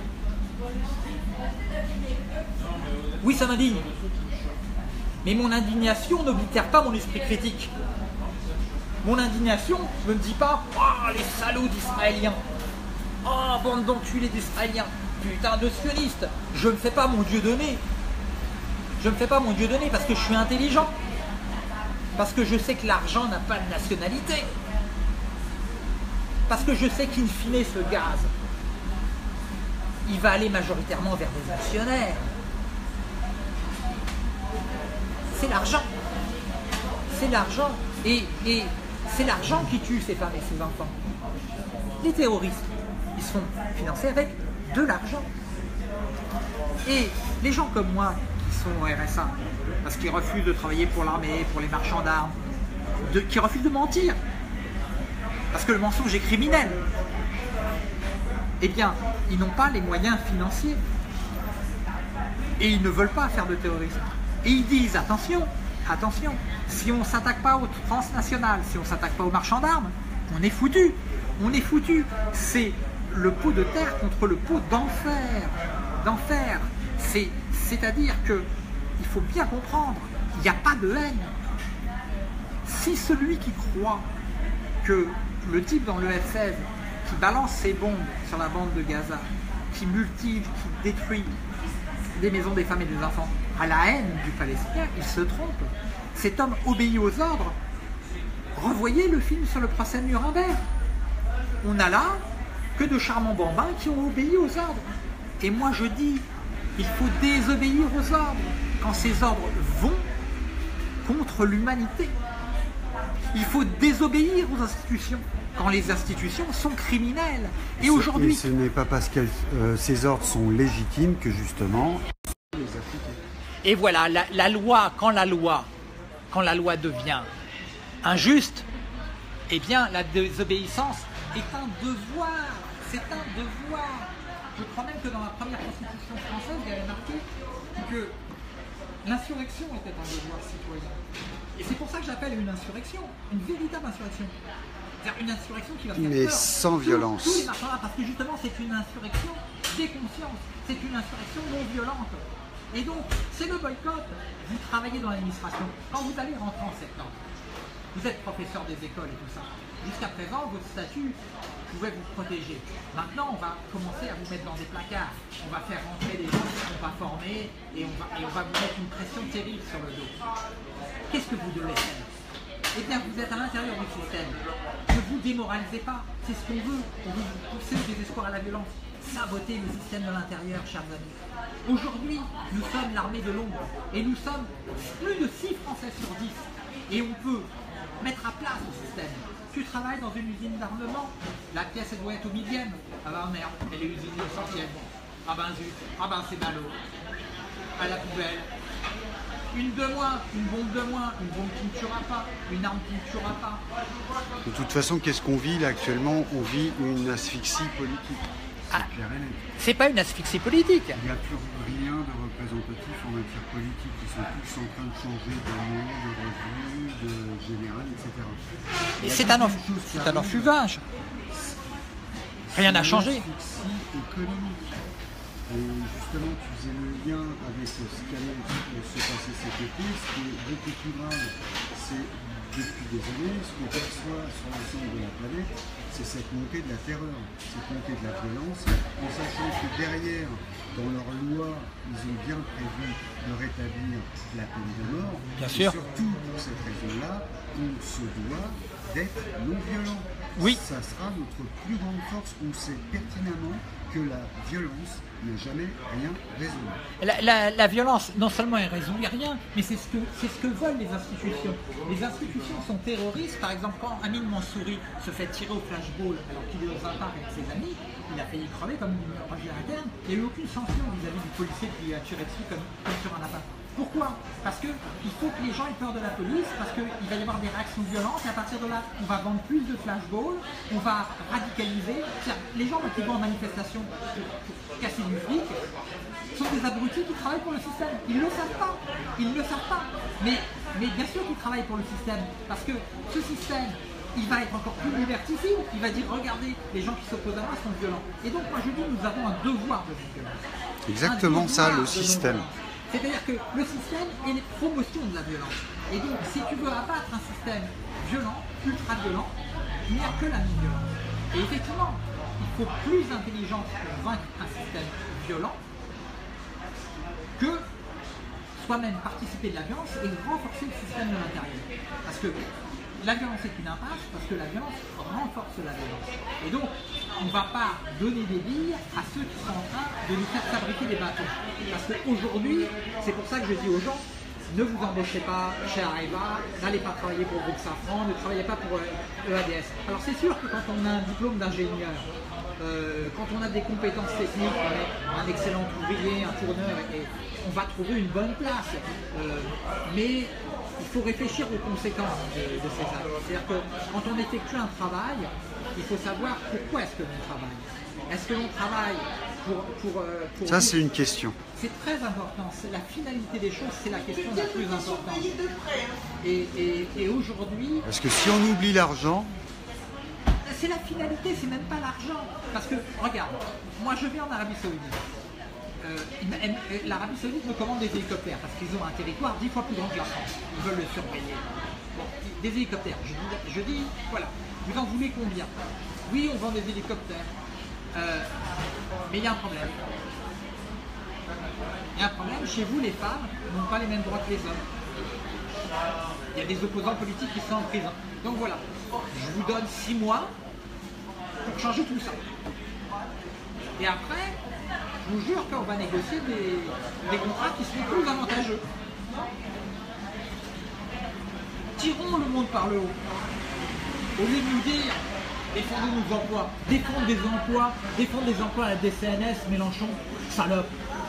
Speaker 1: Oui, ça m'indigne. Mais mon indignation n'oblitère pas mon esprit critique. Mon indignation ne me dit pas « Oh, les salauds d'Israéliens !»« Oh, bande d'enculés d'Israéliens !»« Putain de sionistes !» Je ne fais pas mon Dieu donné. Je ne fais pas mon Dieu donné parce que je suis intelligent. Parce que je sais que l'argent n'a pas de nationalité. Parce que je sais qu'in fine, ce gaz, il va aller majoritairement vers des actionnaires. C'est l'argent. C'est l'argent. Et, et c'est l'argent qui tue ces femmes et ces enfants. Les terroristes, ils sont financés avec de l'argent. Et les gens comme moi, qui sont au R S A, parce qu'ils refusent de travailler pour l'armée, pour les marchands d'armes, de, qui refusent de mentir, parce que le mensonge est criminel, eh bien, ils n'ont pas les moyens financiers. Et ils ne veulent pas faire de terrorisme. Et ils disent, attention, attention, si on ne s'attaque pas aux transnationales, si on ne s'attaque pas aux marchands d'armes, on est foutu. On est foutu. C'est le pot de terre contre le pot d'enfer. D'enfer. C'est-à-dire que il faut bien comprendre, il n'y a pas de haine. Si celui qui croit que le type dans le F seize qui balance ses bombes sur la bande de Gaza, qui multiplie, qui détruit des maisons des femmes et des enfants, à la haine du Palestinien, il se trompe. Cet homme obéit aux ordres. Revoyez le film sur le procès de Nuremberg. On a là que de charmants bambins qui ont obéi aux ordres. Et moi je dis, il faut désobéir aux ordres quand ces ordres vont contre l'humanité. Il faut désobéir aux institutions quand les institutions sont criminelles. Et aujourd'hui,
Speaker 2: ce n'est pas parce que euh, ces ordres sont légitimes que justement les appliquer.
Speaker 1: Et voilà, la, la loi, quand la loi, quand la loi devient injuste, eh bien la désobéissance est un devoir. C'est un devoir. Je crois même que dans la première constitution française, il y avait marqué que l'insurrection était un devoir citoyen. Et c'est pour ça que j'appelle une insurrection, une véritable insurrection. C'est-à-dire une insurrection qui va faire
Speaker 2: mais
Speaker 1: peur
Speaker 2: sans
Speaker 1: tous,
Speaker 2: violence.
Speaker 1: tous les marchands, parce que justement c'est une insurrection des consciences, c'est une insurrection non violente. Et donc c'est le boycott. Vous travaillez dans l'administration, quand vous allez rentrer en septembre, vous êtes professeur des écoles et tout ça. Jusqu'à présent, votre statut pouvait vous protéger. Maintenant, on va commencer à vous mettre dans des placards. On va faire rentrer des gens qui ne sont pas formés et on va, et on va vous mettre une pression terrible sur le dos. Qu'est-ce que vous devez faire? Eh bien, vous êtes à l'intérieur du système. Ne vous démoralisez pas. C'est ce qu'on veut. On veut vous pousser au désespoir, à la violence. Saboter le système de l'intérieur, chers amis. Aujourd'hui, nous sommes l'armée de l'ombre. Et nous sommes plus de six Français sur dix. Et on peut mettre à plat ce système. Tu travailles dans une usine d'armement, la pièce elle doit être au millième. Ah bah merde, elle est usinée au centième. Ah ben zut, ah ben c'est ballot. À la poubelle. Une de moins, une bombe de moins, une bombe qui ne tuera pas, une arme qui ne tuera pas.
Speaker 2: De toute façon, qu'est-ce qu'on vit là actuellement? On vit une asphyxie politique.
Speaker 1: Ah, c'est pas une asphyxie politique.
Speaker 2: Il n'y a plus rien de représentatif en matière politique. Ils sont tous en train de changer de nom, de revue, de général, et cetera.
Speaker 1: Et c'est un, enf c'est un enfuvage. Rien n'a changé.
Speaker 2: Économique. Et justement, tu faisais le lien avec ce qui allait se passer cet été. Ce qui est beaucoup plus grave, c'est depuis désolé, ce qu'on perçoit sur l'ensemble de la planète, c'est cette montée de la terreur, cette montée de la violence, en sachant que derrière, dans leur loi, ils ont bien prévu de rétablir la peine de mort.
Speaker 1: Bien
Speaker 2: et
Speaker 1: sûr.
Speaker 2: Surtout pour cette raison-là, on se doit d'être non violent.
Speaker 1: Oui.
Speaker 2: Ça sera notre plus grande force. On sait pertinemment que la violence n'a jamais rien résolu.
Speaker 1: La, la, la violence, non seulement elle ne résout rien, mais c'est ce, que, c'est ce que veulent les institutions. Les institutions sont terroristes. Par exemple, quand Amin Mansouri se fait tirer au flashball alors qu'il est dans un parc avec ses amis, il a failli crever comme une ragée interne. Il n'y a eu aucune sanction vis-à-vis du policier qui lui a tiré dessus comme, comme sur un lapin. Pourquoi? Parce qu'il faut que les gens aient peur de la police, parce qu'il va y avoir des réactions violentes, et à partir de là, on va vendre plus de flashballs, on va radicaliser. Les gens qui vont en manifestation pour, pour casser du flic sont des abrutis qui travaillent pour le système. Ils ne le savent pas. Ils ne le savent pas. Mais, mais bien sûr qu'ils travaillent pour le système, parce que ce système, il va être encore plus liberticide. Il va dire, regardez, les gens qui s'opposent à moi sont violents. Et donc, moi je dis, nous avons un devoir de violence.
Speaker 2: Exactement ça, le système.
Speaker 1: C'est-à-dire que le système est une promotion de la violence. Et donc, si tu veux abattre un système violent, ultra-violent, il n'y a que la non-violence. Et effectivement, il faut plus d'intelligence pour vaincre un système violent que soi-même participer de la violence et renforcer le système de l'intérieur. Parce que la violence est une impasse, parce que la violence renforce la violence. Et donc, on ne va pas donner des billes à ceux qui sont en train de nous faire fabriquer des bâtons. Parce qu'aujourd'hui, c'est pour ça que je dis aux gens, ne vous embauchez pas chez Areva, n'allez pas travailler pour le groupe Safran, ne travaillez pas pour E A D S. Alors c'est sûr que quand on a un diplôme d'ingénieur, euh, quand on a des compétences techniques, on est un excellent ouvrier, un tourneur, et on va trouver une bonne place. Euh, mais il faut réfléchir aux conséquences de, de ces actes. C'est-à-dire que quand on effectue un travail, il faut savoir pourquoi est-ce que l'on travaille. Est-ce que l'on travaille pour... pour, pour
Speaker 2: Ça, c'est une question.
Speaker 1: C'est très important. C'est la finalité des choses, c'est la question la plus importante. Et, et, et aujourd'hui...
Speaker 2: Parce que si on oublie l'argent...
Speaker 1: C'est la finalité, c'est même pas l'argent. Parce que, regarde, moi je vais en Arabie Saoudite. Euh, L'Arabie Saoudite me commande des hélicoptères parce qu'ils ont un territoire dix fois plus grand que la France. Ils veulent le surveiller. Bon, des hélicoptères. Je dis, je dis, voilà, vous en voulez combien? Oui, on vend des hélicoptères. Euh, mais il y a un problème. Il y a un problème, chez vous les femmes n'ont pas les mêmes droits que les hommes. Il y a des opposants politiques qui sont en prison. Donc voilà, je vous donne six mois pour changer tout ça. Et après, je vous jure qu'on va négocier des, des contrats qui seront plus avantageux. Tirons le monde par le haut. Au lieu de nous dire défendons nos emplois, défendre des emplois, défendre des emplois à la D C N S, Mélenchon, salope.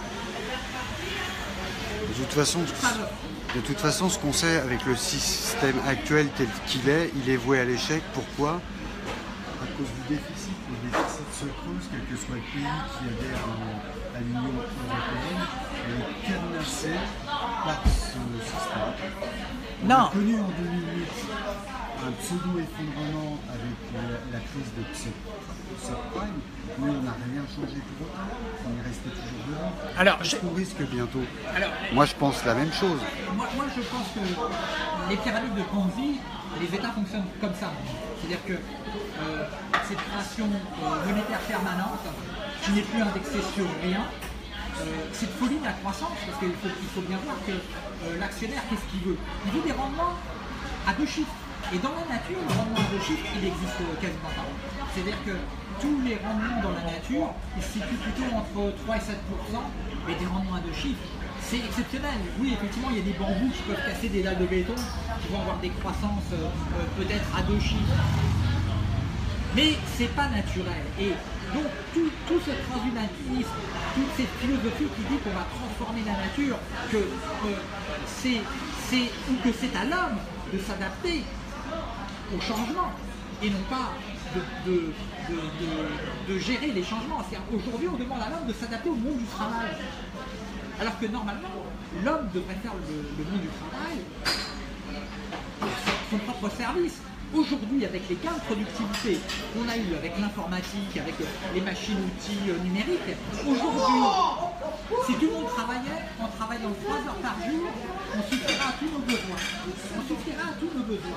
Speaker 2: De toute façon, de toute façon, ce qu'on sait avec le système actuel tel qu'il est, il est voué à l'échec. Pourquoi? À cause du déficit. Le déficit se creuse, quel que soit le pays qui adhère à l'Union européenne, est cadenassé par ce système. On
Speaker 1: Non.
Speaker 2: a connu en deux mille huit un pseudo-effondrement avec la, la crise de subprime, mais on n'a rien changé pour autant. On est resté toujours dedans.
Speaker 1: Alors,
Speaker 2: Qu'est-ce qu'on risque bientôt?
Speaker 1: Alors,
Speaker 2: Moi, je pense la même chose.
Speaker 1: Moi, moi, je pense que les pyramides de Ponzi, les États fonctionnent comme ça. C'est-à-dire que euh, cette création euh, monétaire permanente, qui n'est plus indexée sur rien, euh, c'est de folie la croissance, parce qu'il faut, il faut bien voir que euh, l'actionnaire, qu'est-ce qu'il veut? Il veut des rendements à deux chiffres. Et dans la nature, le rendement à deux chiffres, il existe quasiment pas. C'est-à-dire que tous les rendements dans la nature, ils se situent plutôt entre trois et sept pour cent, mais des rendements à deux chiffres. C'est exceptionnel. Oui, effectivement, il y a des bambous qui peuvent casser des dalles de béton, qui vont avoir des croissances euh, euh, peut-être à deux chiffres. Mais c'est pas naturel. Et donc, tout, tout ce transhumanisme, toute cette philosophie qui dit qu'on va transformer la nature, que euh, c'est, c'est, ou que c'est à l'homme de s'adapter au changement, et non pas de, de, de, de, de gérer les changements. Aujourd'hui, on demande à l'homme de s'adapter au monde du travail. Alors que normalement, l'homme devrait faire le, le monde du travail pour son propre service. Aujourd'hui, avec les gains de productivité qu'on a eu avec l'informatique, avec les machines-outils numériques, aujourd'hui, si tout le monde travaillait en travaillant trois heures par jour, on suffirait à tous nos besoins. On suffirait à tous nos besoins.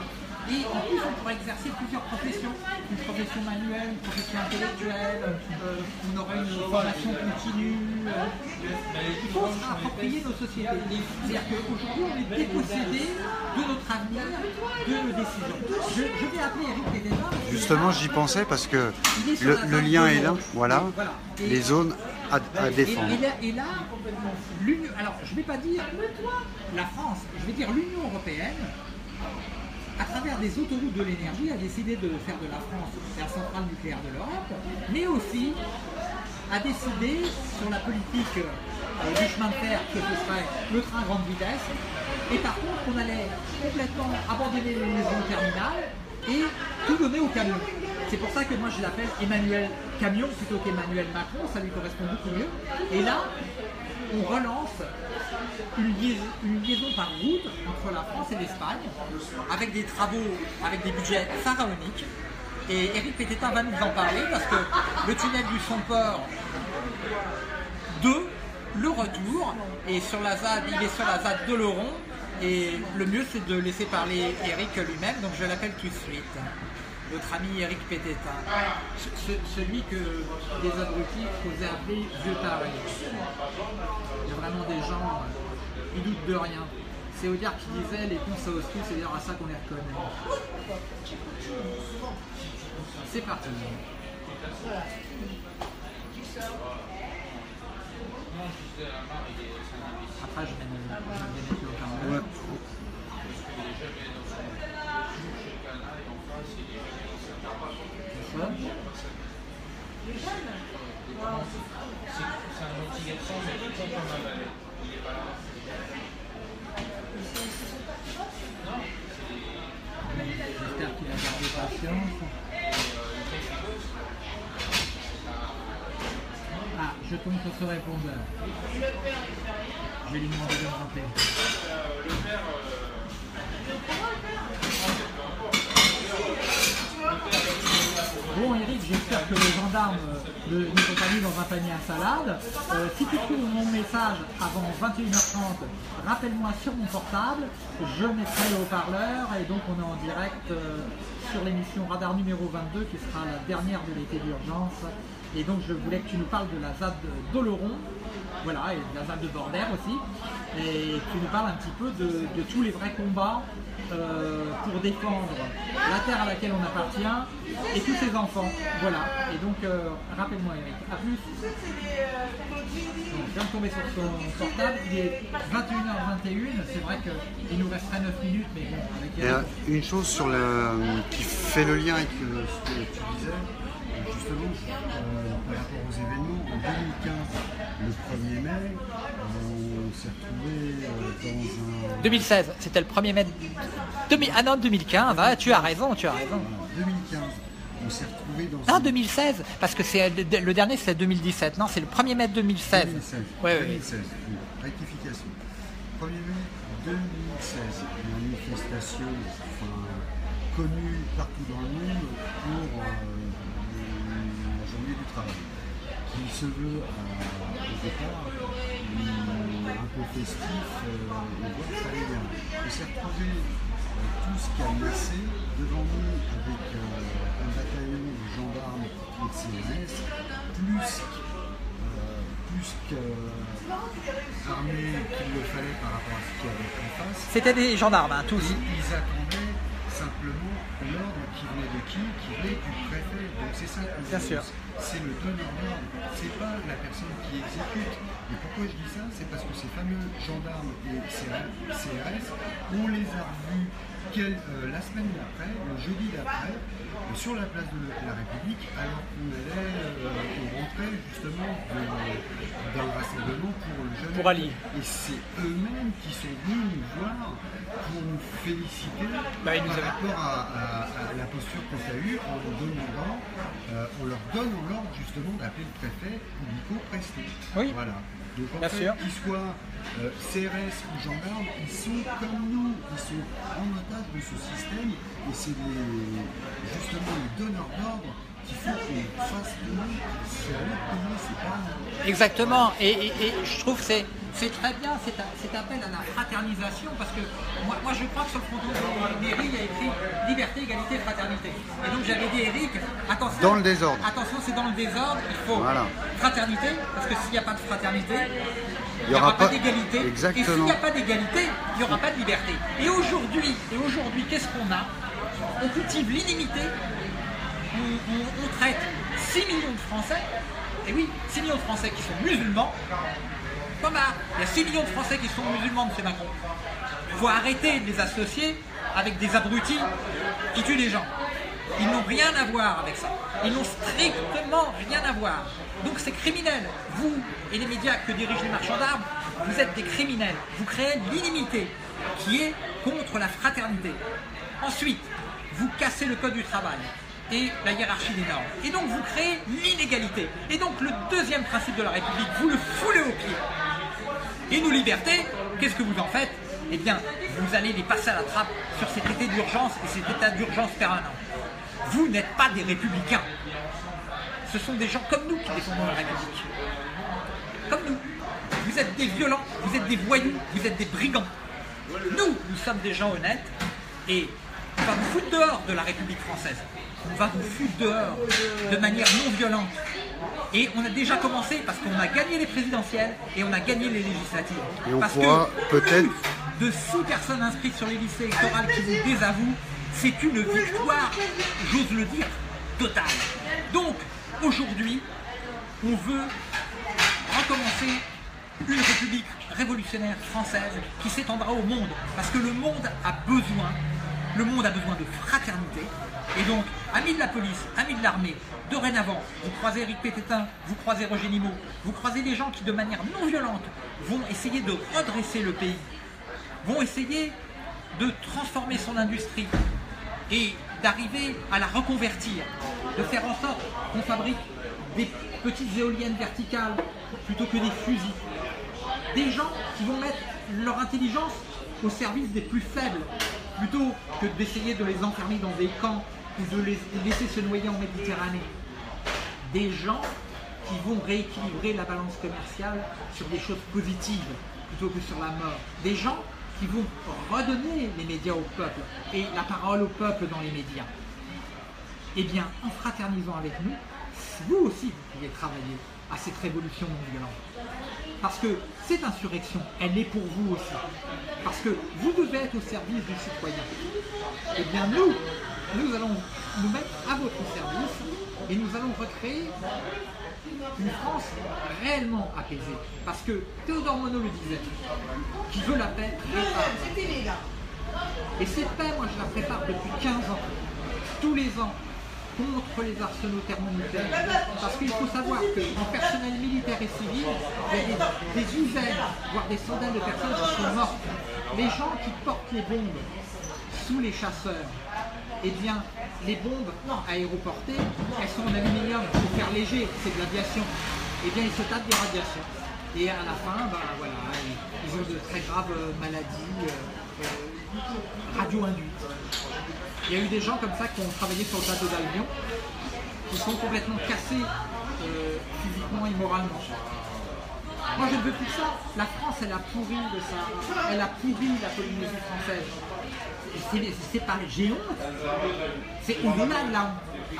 Speaker 1: Et en plus, on pourrait exercer plusieurs professions. Une profession manuelle, une profession intellectuelle, euh, on aurait une formation continue. Euh, il faut se approprier nos sociétés. C'est-à-dire qu'aujourd'hui, on est dépossédé de notre avenir, de nos décisions. Je, je vais appeler Eric Pététin.
Speaker 2: Justement, j'y pensais parce que le, le lien est là. Voilà,
Speaker 1: voilà. Et,
Speaker 2: les zones à, à défendre.
Speaker 1: Et, et là, et là l'Union, alors je ne vais pas dire la France, je vais dire l'Union européenne, à travers des autoroutes de l'énergie, a décidé de faire de la France la centrale nucléaire de l'Europe, mais aussi a décidé sur la politique euh, du chemin de fer que ce serait le train grande vitesse, et par contre on allait complètement abandonner les maisons terminales et tout donner au camion. C'est pour ça que moi je l'appelle Emmanuel Camion plutôt qu'Emmanuel Macron, ça lui correspond beaucoup mieux. Et là, on relance une liaison, une liaison par route entre la France et l'Espagne, avec des travaux, avec des budgets pharaoniques. Et Eric Pététin va nous en parler parce que le tunnel du Somport deux, le retour, et sur la Z A D, il est sur la Z A D de Laurent. Et le mieux c'est de laisser parler Eric lui-même, donc je l'appelle tout de suite. Notre ami Eric Pététin, ce, celui que les abrutis osaient appeler vieux taré. Il y a vraiment des gens, ils doutent de rien. C'est Audiard qui disait les cons ça ose tout, c'est d'ailleurs à ça qu'on les reconnaît. C'est parti. Après je vais mettre le haut-parleur.
Speaker 5: C'est un gentil garçon, mais il est comme un valet. Il est pas là.
Speaker 1: J'espère qu'il a gardé patience. Ah, je tombe sur ce répondeur. Je vais lui demander de me rappeler.
Speaker 5: Le père.
Speaker 1: Bon Eric, j'espère que les gendarmes ne nous ont pas mis dans un panier à salade. Euh, si tu trouves mon message avant vingt et une heures trente, rappelle-moi sur mon portable, je mettrai le haut-parleur et donc on est en direct euh, sur l'émission Radar numéro vingt-deux qui sera la dernière de l'été d'urgence. Et donc je voulais que tu nous parles de la Z A D d'Oloron, voilà, et de la Z A D de Bordère aussi, et tu nous parles un petit peu de, de tous les vrais combats euh, pour défendre la terre à laquelle on appartient et tous ses enfants. Voilà, et donc euh, rappelle-moi Eric, à plus. Donc, je viens de tomber sur son portable, il est vingt et une heures vingt et une, c'est vrai qu'il nous resterait neuf minutes, mais bon, avec
Speaker 2: Il y a une chose sur le, qui fait le lien avec euh, ce que tu disais. Justement, euh, par rapport aux événements, en deux mille quinze, le premier mai, on s'est retrouvé euh, dans un...
Speaker 1: deux mille seize, c'était le premier mai... deux mille... Ah non, deux mille quinze, ah, tu as raison, tu as raison.
Speaker 2: Voilà, deux mille quinze, on s'est retrouvé dans...
Speaker 1: Non,
Speaker 2: une...
Speaker 1: deux mille seize, parce que c'est le dernier c'est deux mille dix-sept, non, c'est le premier mai deux mille seize.
Speaker 2: deux mille seize,
Speaker 1: ouais,
Speaker 2: deux mille seize, oui. Rectification. premier mai deux mille seize, une manifestation enfin, connue partout dans le monde pour... Euh, du travail, qui se veut euh, au départ euh, un peu festif euh, et voir ça allait bien. On s'est retrouvé euh, tous camassés devant nous avec euh, un bataillon de gendarmes et de C R S, plus, euh, plus qu'armés qu'il le fallait par rapport à ce qu'il y avait en face.
Speaker 1: C'était des gendarmes, hein, tous.
Speaker 2: Ils, ils attendaient simplement l'ordre qui venait de qui? Qui venait du préfet. Donc c'est ça que
Speaker 1: bien sûr.
Speaker 2: C'est le donneur d'ordre, c'est pas la personne qui exécute. Et pourquoi je dis ça? C'est parce que ces fameux gendarmes et C R S, on les a revus quel, euh, la semaine d'après, le jeudi d'après, euh, sur la place de la République, alors qu'on allait, euh, on rentrait justement d'un rassemblement pour le jeune.
Speaker 1: Pour Ali.
Speaker 2: Et c'est eux-mêmes qui sont venus nous voir pour nous féliciter
Speaker 1: bah,
Speaker 2: par avaient... rapport à, à, à la posture qu'on a eue en leur demandant, euh, on leur donne l'ordre justement d'appeler le préfet Nico Presté.
Speaker 1: Oui.
Speaker 2: Voilà. Donc en
Speaker 1: bien
Speaker 2: fait,
Speaker 1: sûr.
Speaker 2: qu'ils soient euh, C R S ou gendarmes, ils sont comme nous, ils sont en otage de ce système et c'est justement les donneurs d'ordre qu'il faut qu'on fasse payer, c'est à eux de payer, c'est pas nous.
Speaker 1: Exactement, et, et, et je trouve que c'est c'est très bien cet, cet appel à la fraternisation, parce que moi, moi je crois que sur le fronton de mairie, il y a écrit liberté, égalité, fraternité. Et donc j'avais dit, Eric, attention,
Speaker 2: Dans le désordre.
Speaker 1: attention, c'est dans le désordre, il faut
Speaker 2: Voilà.
Speaker 1: fraternité, parce que s'il n'y a pas de fraternité,
Speaker 2: Il n'y aura
Speaker 1: pas
Speaker 2: pas
Speaker 1: d'égalité. Et
Speaker 2: Exactement.
Speaker 1: s'il n'y a pas d'égalité, il n'y aura pas de liberté. Et aujourd'hui, et aujourd'hui, qu'est-ce qu'on a? On cultive l'inimité, on, on- on traite six millions de Français, et oui, six millions de Français qui sont musulmans. Thomas, il y a six millions de Français qui sont musulmans, M. Macron. Il faut arrêter de les associer avec des abrutis qui tuent des gens. Ils n'ont rien à voir avec ça. Ils n'ont strictement rien à voir. Donc c'est criminel. Vous et les médias que dirigent les marchands d'armes, vous êtes des criminels. Vous créez l'inimité qui est contre la fraternité. Ensuite, vous cassez le code du travail et la hiérarchie des normes. Et donc vous créez l'inégalité. Et donc le deuxième principe de la République, vous le foulez aux pieds. Et nos libertés, qu'est-ce que vous en faites? Eh bien, vous allez les passer à la trappe sur cet été d'urgence et cet état d'urgence permanent. Vous n'êtes pas des républicains. Ce sont des gens comme nous qui défendons la République. Comme nous. Vous êtes des violents, vous êtes des voyous, vous êtes des brigands. Nous, nous sommes des gens honnêtes et on va vous foutre dehors de la République française. On va vous foutre dehors de manière non violente. Et on a déjà commencé parce qu'on a gagné les présidentielles et on a gagné les législatives.
Speaker 2: Et on
Speaker 1: parce
Speaker 2: pourra
Speaker 1: que
Speaker 2: peut-être...
Speaker 1: de six personnes inscrites sur les listes électorales qui vous désavouent, c'est une victoire, j'ose le dire, totale. Donc, aujourd'hui, on veut recommencer une république révolutionnaire française qui s'étendra au monde. Parce que le monde a besoin, le monde a besoin de fraternité. Et donc, amis de la police, amis de l'armée, dorénavant, vous croisez Éric Pététin, vous croisez Roger Nimot, vous croisez des gens qui, de manière non violente, vont essayer de redresser le pays, vont essayer de transformer son industrie et d'arriver à la reconvertir, de faire en sorte qu'on fabrique des petites éoliennes verticales plutôt que des fusils. Des gens qui vont mettre leur intelligence au service des plus faibles, plutôt que d'essayer de les enfermer dans des camps ou de les laisser se noyer en Méditerranée. Des gens qui vont rééquilibrer la balance commerciale sur des choses positives plutôt que sur la mort. Des gens qui vont redonner les médias au peuple et la parole au peuple dans les médias. Eh bien, en fraternisant avec nous, vous aussi vous pouvez travailler à cette révolution non violente. Parce que cette insurrection, elle est pour vous aussi. Parce que vous devez être au service du citoyen. Eh bien nous, nous allons nous mettre à votre service et nous allons recréer une France réellement apaisée. Parce que Théodore Monod le disait, qui veut la paix, prépare. Et cette paix, moi je la prépare depuis quinze ans, tous les ans, contre les arsenaux thermonucléaires. Parce qu'il faut savoir qu'en personnel militaire et civil, il y a des, des dizaines, voire des centaines de personnes qui sont mortes. Les gens qui portent les bombes sous les chasseurs, eh bien, les bombes aéroportées, elles sont en aluminium, il faut faire léger, c'est de l'aviation. Eh bien, ils se tapent des radiations. Et à la fin, ben, voilà, ils ont de très graves maladies euh, euh, radio-induites. Il y a eu des gens comme ça qui ont travaillé sur le plateau d'Albion, qui sont complètement cassés euh, physiquement et moralement. Moi, je ne veux plus ça. La France, elle a pourri de ça. Elle a pourri la Polynésie française. C'est pas j'ai honte, c'est au-delà de la honte.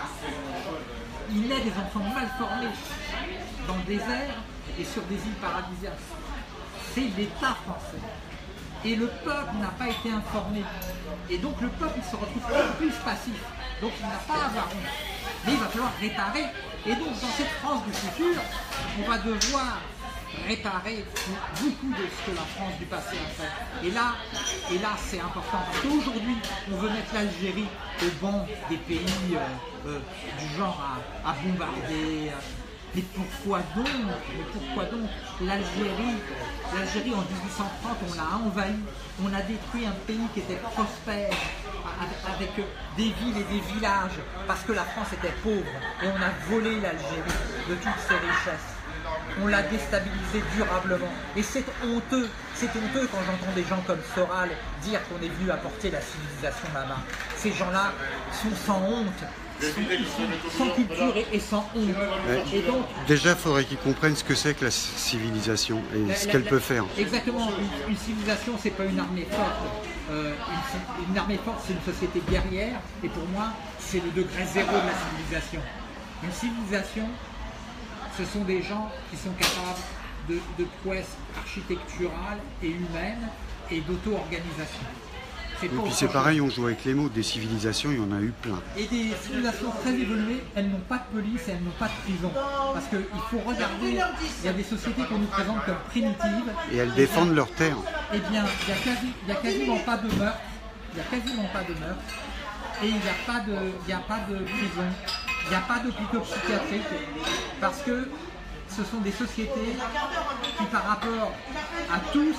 Speaker 1: Il est des enfants mal formés dans le désert et sur des îles paradisiaques. C'est l'État français. Et le peuple n'a pas été informé. Et donc le peuple il se retrouve encore plus passif. Donc il n'a pas à avoir honte. Mais il va falloir réparer. Et donc dans cette France du futur, on va devoir réparer beaucoup de ce que la France du passé a fait. Et là, et là c'est important. Parce qu'aujourd'hui, on veut mettre l'Algérie au banc des pays euh, euh, du genre à, à bombarder. Mais pourquoi donc Mais pourquoi donc l'Algérie, l'Algérie en dix-huit cent trente, on l'a envahi, on a détruit un pays qui était prospère, avec des villes et des villages, parce que la France était pauvre, et on a volé l'Algérie de toutes ses richesses. On l'a déstabilisé durablement. Et c'est honteux, c'est honteux quand j'entends des gens comme Soral dire qu'on est venu apporter la civilisation là-bas. Ces gens-là sont sans honte. sans culture et, et sans honte.
Speaker 2: Ouais.
Speaker 1: Et donc,
Speaker 2: Déjà, il faudrait qu'ils comprennent ce que c'est que la civilisation et
Speaker 1: la-
Speaker 2: ce
Speaker 1: la-
Speaker 2: qu'elle
Speaker 1: la-
Speaker 2: peut faire.
Speaker 1: Exactement, une, une civilisation, c'est pas une armée forte. Euh, une, une armée forte, c'est une société guerrière, et pour moi, c'est le degré zéro de la civilisation. Une civilisation, ce sont des gens qui sont capables de, de prouesses architecturales et humaines et d'auto-organisation. C'est
Speaker 2: Et
Speaker 1: pas
Speaker 2: puis
Speaker 1: autre
Speaker 2: c'est
Speaker 1: chose.
Speaker 2: pareil, on joue avec les mots. Des civilisations, il y en a eu plein.
Speaker 1: Et des civilisations très évoluées, elles n'ont pas de police et elles n'ont pas de prison. Parce qu'il faut regarder, il y a des sociétés qu'on nous présente comme primitives.
Speaker 2: Et elles défendent leur terre.
Speaker 1: Eh bien, il n'y a, quasi, il y a quasiment pas de meurtre. Il n'y a quasiment pas de meurtre. Et il n'y a pas de, il n'y a pas de prison. Il n'y a pas d'hôpitaux psychiatriques. Parce que ce sont des sociétés qui, par rapport à tous,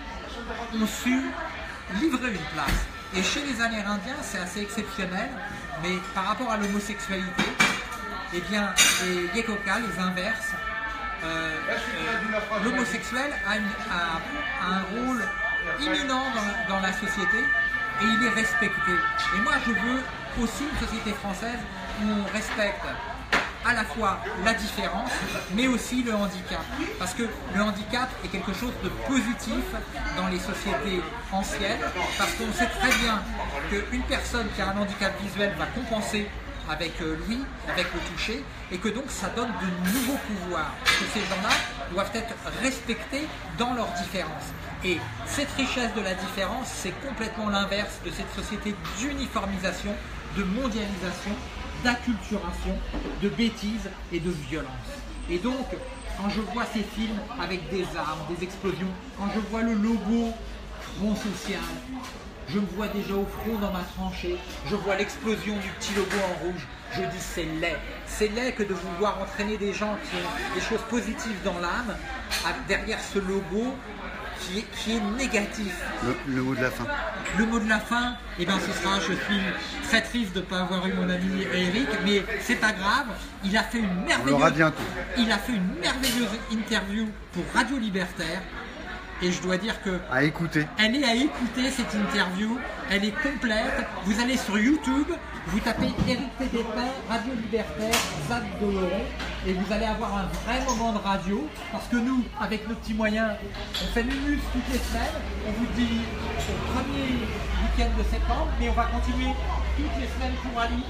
Speaker 1: ont su livrer une place. Et chez les Amérindiens, c'est assez exceptionnel, mais par rapport à l'homosexualité, eh bien, les Yekoka, les inverses, euh, euh, l'homosexuel a, une- a- a un rôle imminent dans, dans la société et il est respecté. Et moi, je veux aussi une société française où on respecte à la fois la différence, mais aussi le handicap. Parce que le handicap est quelque chose de positif dans les sociétés anciennes, parce qu'on sait très bien qu'une personne qui a un handicap visuel va compenser avec euh, l'ouïe, avec le toucher, et que donc ça donne de nouveaux pouvoirs, que ces gens-là doivent être respectés dans leurs différences. Et cette richesse de la différence, c'est complètement l'inverse de cette société d'uniformisation, de mondialisation, d'acculturation, de bêtises et de violence. Et donc, quand je vois ces films avec des armes, des explosions, quand je vois le logo Front Social, je me vois déjà au front dans ma tranchée, je vois l'explosion du petit logo en rouge, je dis c'est laid. C'est laid que de vouloir entraîner des gens qui ont des choses positives dans l'âme, derrière ce logo qui est, qui est négatif.
Speaker 2: Le, le mot de la fin.
Speaker 1: Le mot de la fin, eh ben, ce sera, je suis très triste de ne pas avoir eu mon ami Eric, mais c'est pas grave, il a fait une
Speaker 2: On
Speaker 1: merveilleuse,
Speaker 2: l'aura bientôt.
Speaker 1: il a fait une merveilleuse interview pour Radio Libertaire, et je dois dire que
Speaker 2: À écouter.
Speaker 1: elle est à écouter cette interview, elle est complète. Vous allez sur YouTube, vous tapez Éric Pédépin, Radio Libertaire, Zad Doloron, et vous allez avoir un vrai moment de radio. Parce que nous, avec nos petits moyens, on fait Minus toutes les semaines. On vous dit au premier week-end de septembre, mais on va continuer toutes les semaines pour Ali.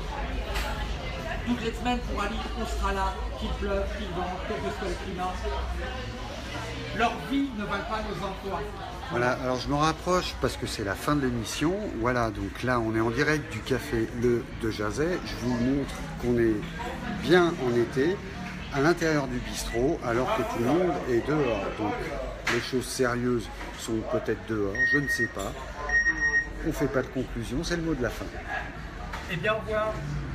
Speaker 1: Toutes les semaines pour Ali, on sera là, qu'il pleuve, qu'il vente, quel que soit le climat. Leur vie ne valent pas nos emplois.
Speaker 2: Voilà, alors je me rapproche parce que c'est la fin de l'émission. Voilà, donc là on est en direct du café Le de Jazet. Je vous montre qu'on est bien en été, à l'intérieur du bistrot, alors que tout le monde est dehors. Donc les choses sérieuses sont peut-être dehors, je ne sais pas. On ne fait pas de conclusion, c'est le mot de la fin.
Speaker 1: Eh bien, au revoir.